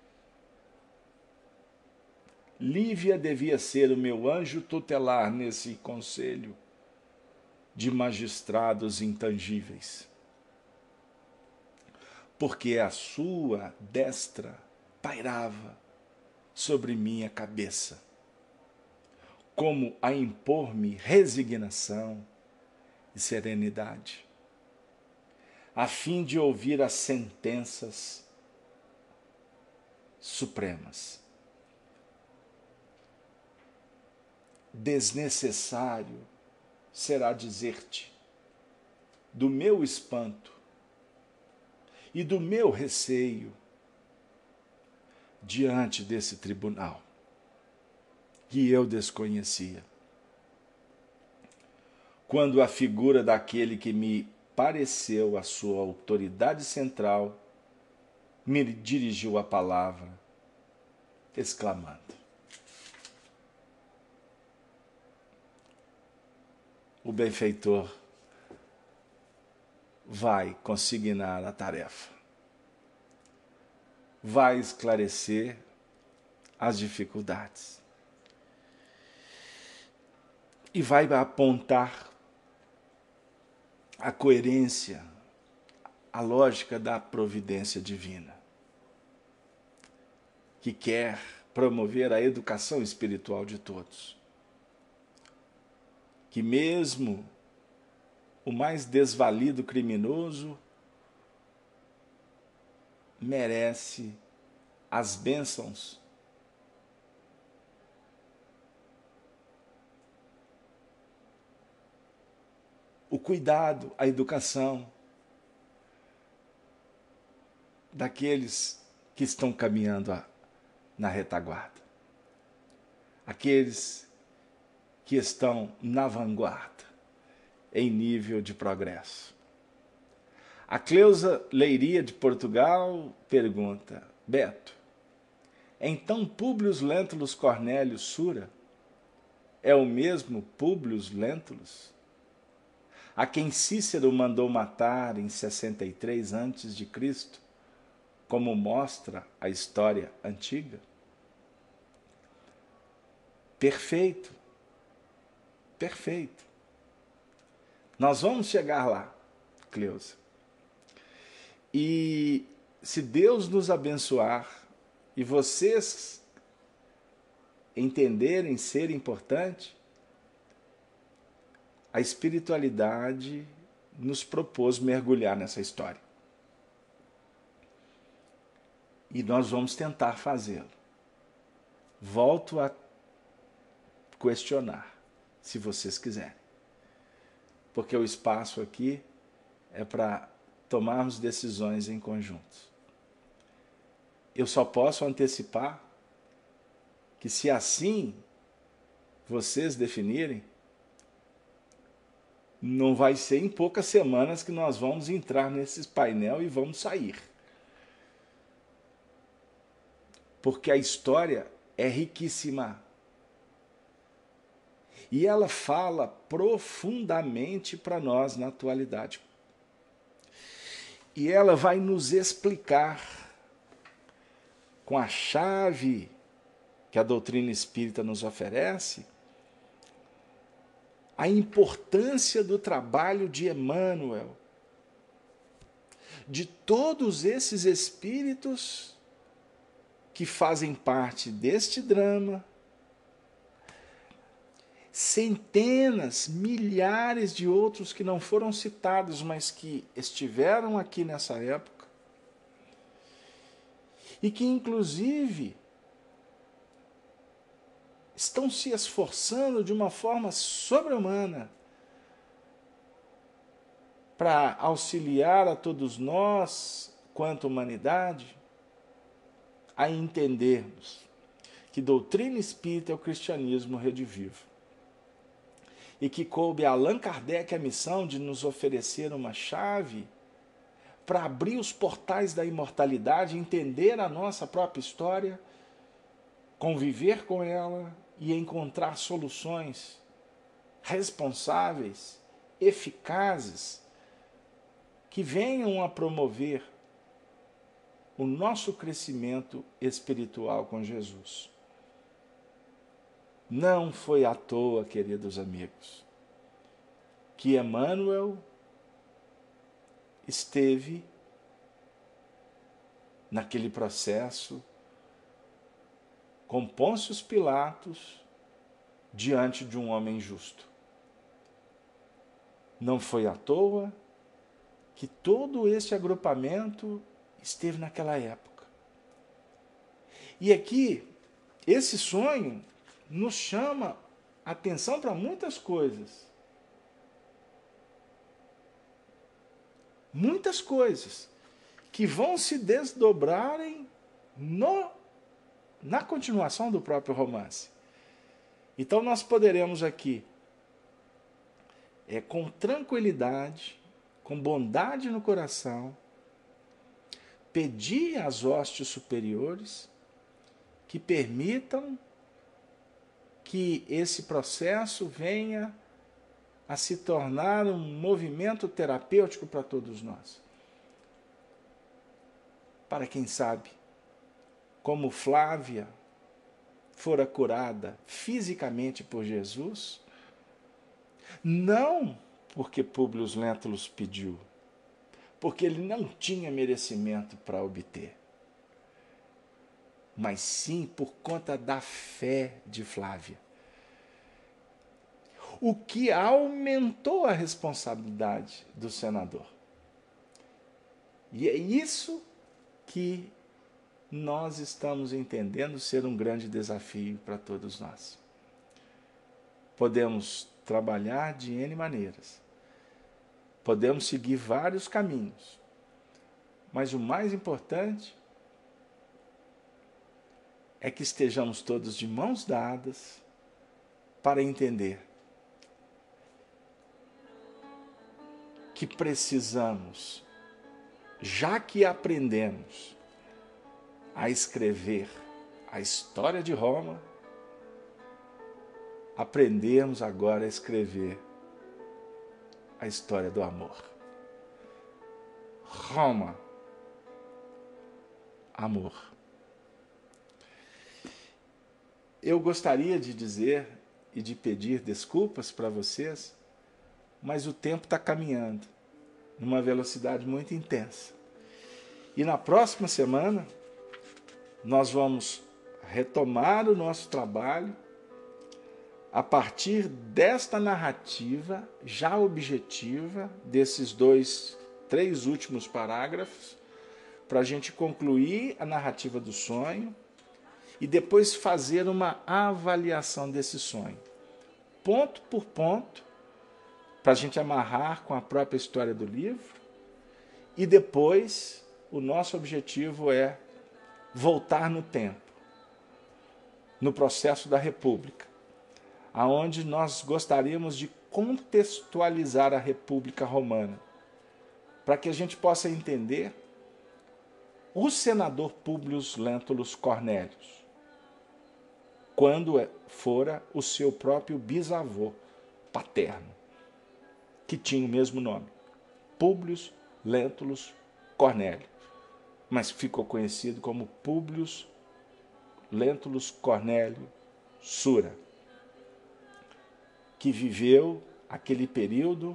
Lívia devia ser o meu anjo tutelar nesse conselho de magistrados intangíveis, porque a sua destra pairava sobre minha cabeça, como a impor-me resignação e serenidade, a fim de ouvir as sentenças supremas. Desnecessário será dizer-te do meu espanto e do meu receio diante desse tribunal que eu desconhecia, quando a figura daquele que me pareceu a sua autoridade central me dirigiu a palavra, exclamando: o benfeitor vai consignar a tarefa, vai esclarecer as dificuldades e vai apontar a coerência, a lógica da providência divina, que quer promover a educação espiritual de todos. Que mesmo o mais desvalido criminoso merece as bênçãos o cuidado, a educação daqueles que estão caminhando a, na retaguarda, aqueles que estão na vanguarda, em nível de progresso. A Cleusa Leiria de Portugal pergunta: Beto, então Públio Lentulus Cornelius Sura é o mesmo Públio Lentulus a quem Cícero mandou matar em sessenta e três antes de Cristo, como mostra a história antiga? Perfeito. Perfeito. Nós vamos chegar lá, Cleusa. E se Deus nos abençoar e vocês entenderem ser importante, a espiritualidade nos propôs mergulhar nessa história. E nós vamos tentar fazê-lo. Volto a questionar, se vocês quiserem. Porque o espaço aqui é para tomarmos decisões em conjunto. Eu só posso antecipar que, se assim vocês definirem, não vai ser em poucas semanas que nós vamos entrar nesse painel e vamos sair. Porque a história é riquíssima. E ela fala profundamente para nós na atualidade. E ela vai nos explicar, com a chave que a doutrina espírita nos oferece, a importância do trabalho de Emmanuel, de todos esses espíritos que fazem parte deste drama, centenas, milhares de outros que não foram citados, mas que estiveram aqui nessa época, e que, inclusive, estão se esforçando de uma forma sobre-humana para auxiliar a todos nós, quanto humanidade, a entendermos que doutrina espírita é o cristianismo redivivo. E que coube a Allan Kardec a missão de nos oferecer uma chave para abrir os portais da imortalidade, entender a nossa própria história, conviver com ela e encontrar soluções responsáveis, eficazes, que venham a promover o nosso crescimento espiritual com Jesus. Não foi à toa, queridos amigos, que Emmanuel esteve naquele processo com Pôncio Pilatos diante de um homem justo. Não foi à toa que todo esse agrupamento esteve naquela época. E aqui, esse sonho nos chama atenção para muitas coisas. Muitas coisas que vão se desdobrarem no, na continuação do próprio romance. Então nós poderemos aqui, é, com tranquilidade, com bondade no coração, pedir às hostes superiores que permitam que esse processo venha a se tornar um movimento terapêutico para todos nós. Para quem sabe, como Flávia fora curada fisicamente por Jesus, não porque Públio Lentulus pediu, porque ele não tinha merecimento para obter, mas sim por conta da fé de Flávia. O que aumentou a responsabilidade do senador. E é isso que nós estamos entendendo ser um grande desafio para todos nós. Podemos trabalhar de N maneiras, podemos seguir vários caminhos, mas o mais importante é que estejamos todos de mãos dadas para entender que precisamos, já que aprendemos a escrever a história de Roma, aprendermos agora a escrever a história do amor. Roma, amor. Eu gostaria de dizer e de pedir desculpas para vocês, mas o tempo está caminhando numa velocidade muito intensa. E na próxima semana, nós vamos retomar o nosso trabalho a partir desta narrativa já objetiva, desses dois, três últimos parágrafos, para a gente concluir a narrativa do sonho e depois fazer uma avaliação desse sonho, ponto por ponto, para a gente amarrar com a própria história do livro, e depois o nosso objetivo é voltar no tempo, no processo da República, aonde nós gostaríamos de contextualizar a República Romana, para que a gente possa entender o senador Públio Lentulus Cornélius, quando fora o seu próprio bisavô paterno, que tinha o mesmo nome, Públio Lentulus Cornélius, mas ficou conhecido como Públio Lentulus Cornélio Sura, que viveu aquele período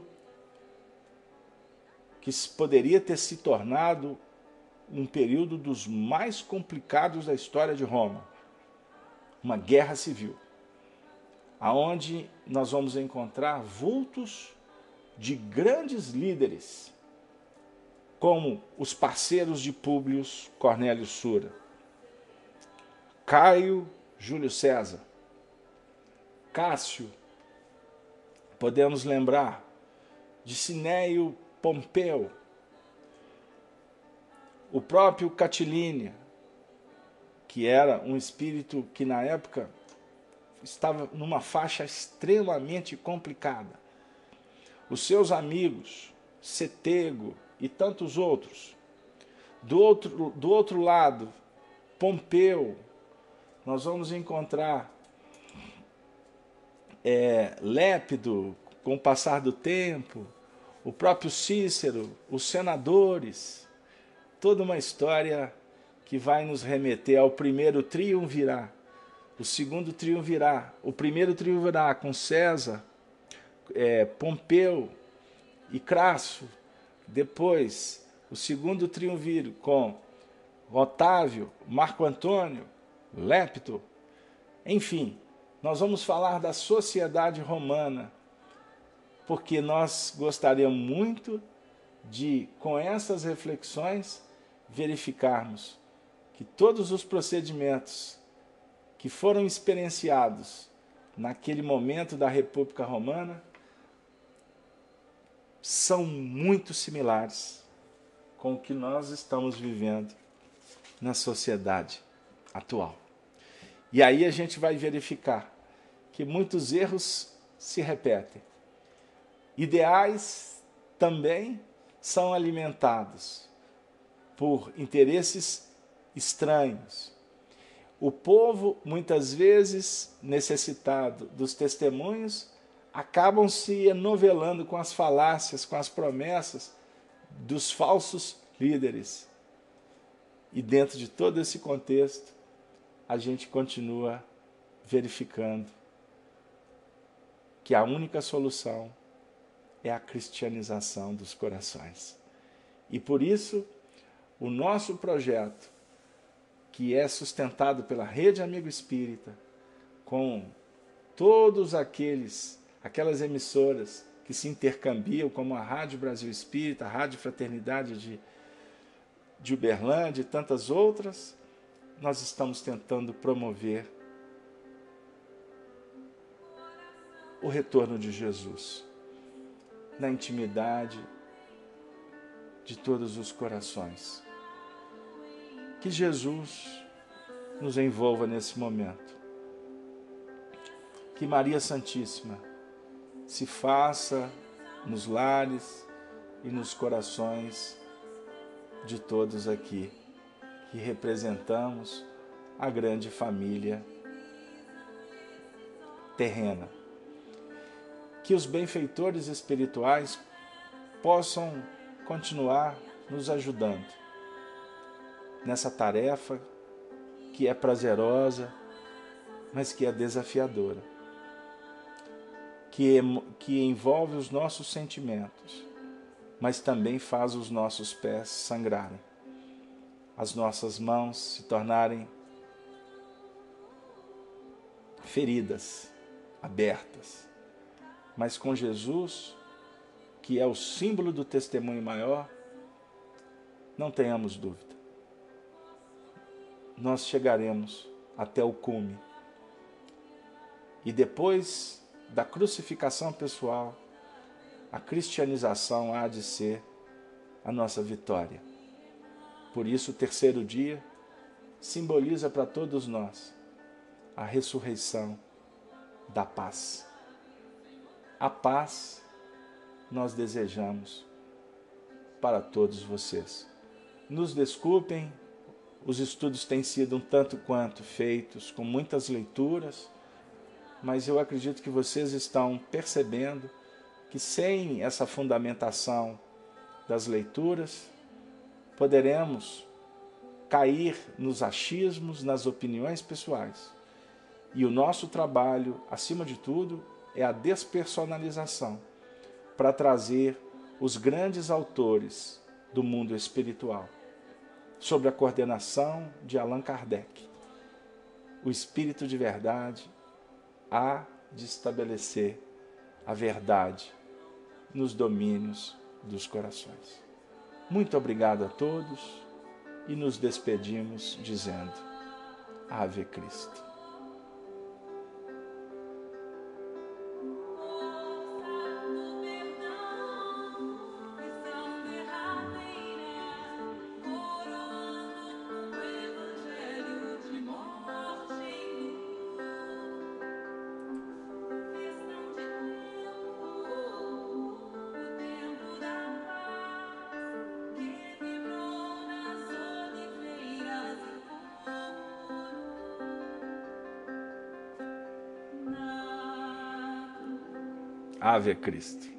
que poderia ter se tornado um período dos mais complicados da história de Roma, uma guerra civil, aonde nós vamos encontrar vultos de grandes líderes, como os parceiros de Públio Cornélio Sura, Caio Júlio César, Cássio, podemos lembrar de Cineio Pompeu, o próprio Catilínea, que era um espírito que na época estava numa faixa extremamente complicada. Os seus amigos, Cetego, e tantos outros. Do outro, do outro lado, Pompeu, nós vamos encontrar é, Lépido, com o passar do tempo, o próprio Cícero, os senadores, toda uma história que vai nos remeter ao primeiro triunvirar, o segundo triunvirar, o primeiro triunvirar com César, é, Pompeu e Crasso, depois o segundo triunviro com Otávio, Marco Antônio, Lépito, enfim, nós vamos falar da sociedade romana, porque nós gostaríamos muito de, com essas reflexões, verificarmos que todos os procedimentos que foram experienciados naquele momento da República Romana são muito similares com o que nós estamos vivendo na sociedade atual. E aí a gente vai verificar que muitos erros se repetem. Ideais também são alimentados por interesses estranhos. O povo, muitas vezes, necessitado dos testemunhos, acabam se enovelando com as falácias, com as promessas dos falsos líderes. E dentro de todo esse contexto, a gente continua verificando que a única solução é a cristianização dos corações. E por isso, o nosso projeto, que é sustentado pela Rede Amigo Espírita, com todos aqueles, aquelas emissoras que se intercambiam, como a Rádio Brasil Espírita, a Rádio Fraternidade de, de Uberlândia e tantas outras, nós estamos tentando promover o retorno de Jesus na intimidade de todos os corações. Que Jesus nos envolva nesse momento. Que Maria Santíssima se faça nos lares e nos corações de todos aqui, que representamos a grande família terrena. Que os benfeitores espirituais possam continuar nos ajudando nessa tarefa que é prazerosa, mas que é desafiadora, que, que envolve os nossos sentimentos, mas também faz os nossos pés sangrarem, as nossas mãos se tornarem feridas, abertas. Mas com Jesus, que é o símbolo do testemunho maior, não tenhamos dúvida. Nós chegaremos até o cume. E depois da crucificação pessoal, a cristianização há de ser a nossa vitória. Por isso, o terceiro dia simboliza para todos nós a ressurreição da paz. A paz nós desejamos para todos vocês. Nos desculpem, os estudos têm sido um tanto quanto feitos, com muitas leituras, mas eu acredito que vocês estão percebendo que sem essa fundamentação das leituras, poderemos cair nos achismos, nas opiniões pessoais. E o nosso trabalho, acima de tudo, é a despersonalização, para trazer os grandes autores do mundo espiritual, sob a coordenação de Allan Kardec. O Espírito de Verdade há de estabelecer a verdade nos domínios dos corações. Muito obrigado a todos e nos despedimos dizendo: Ave Cristo. Ave Cristo.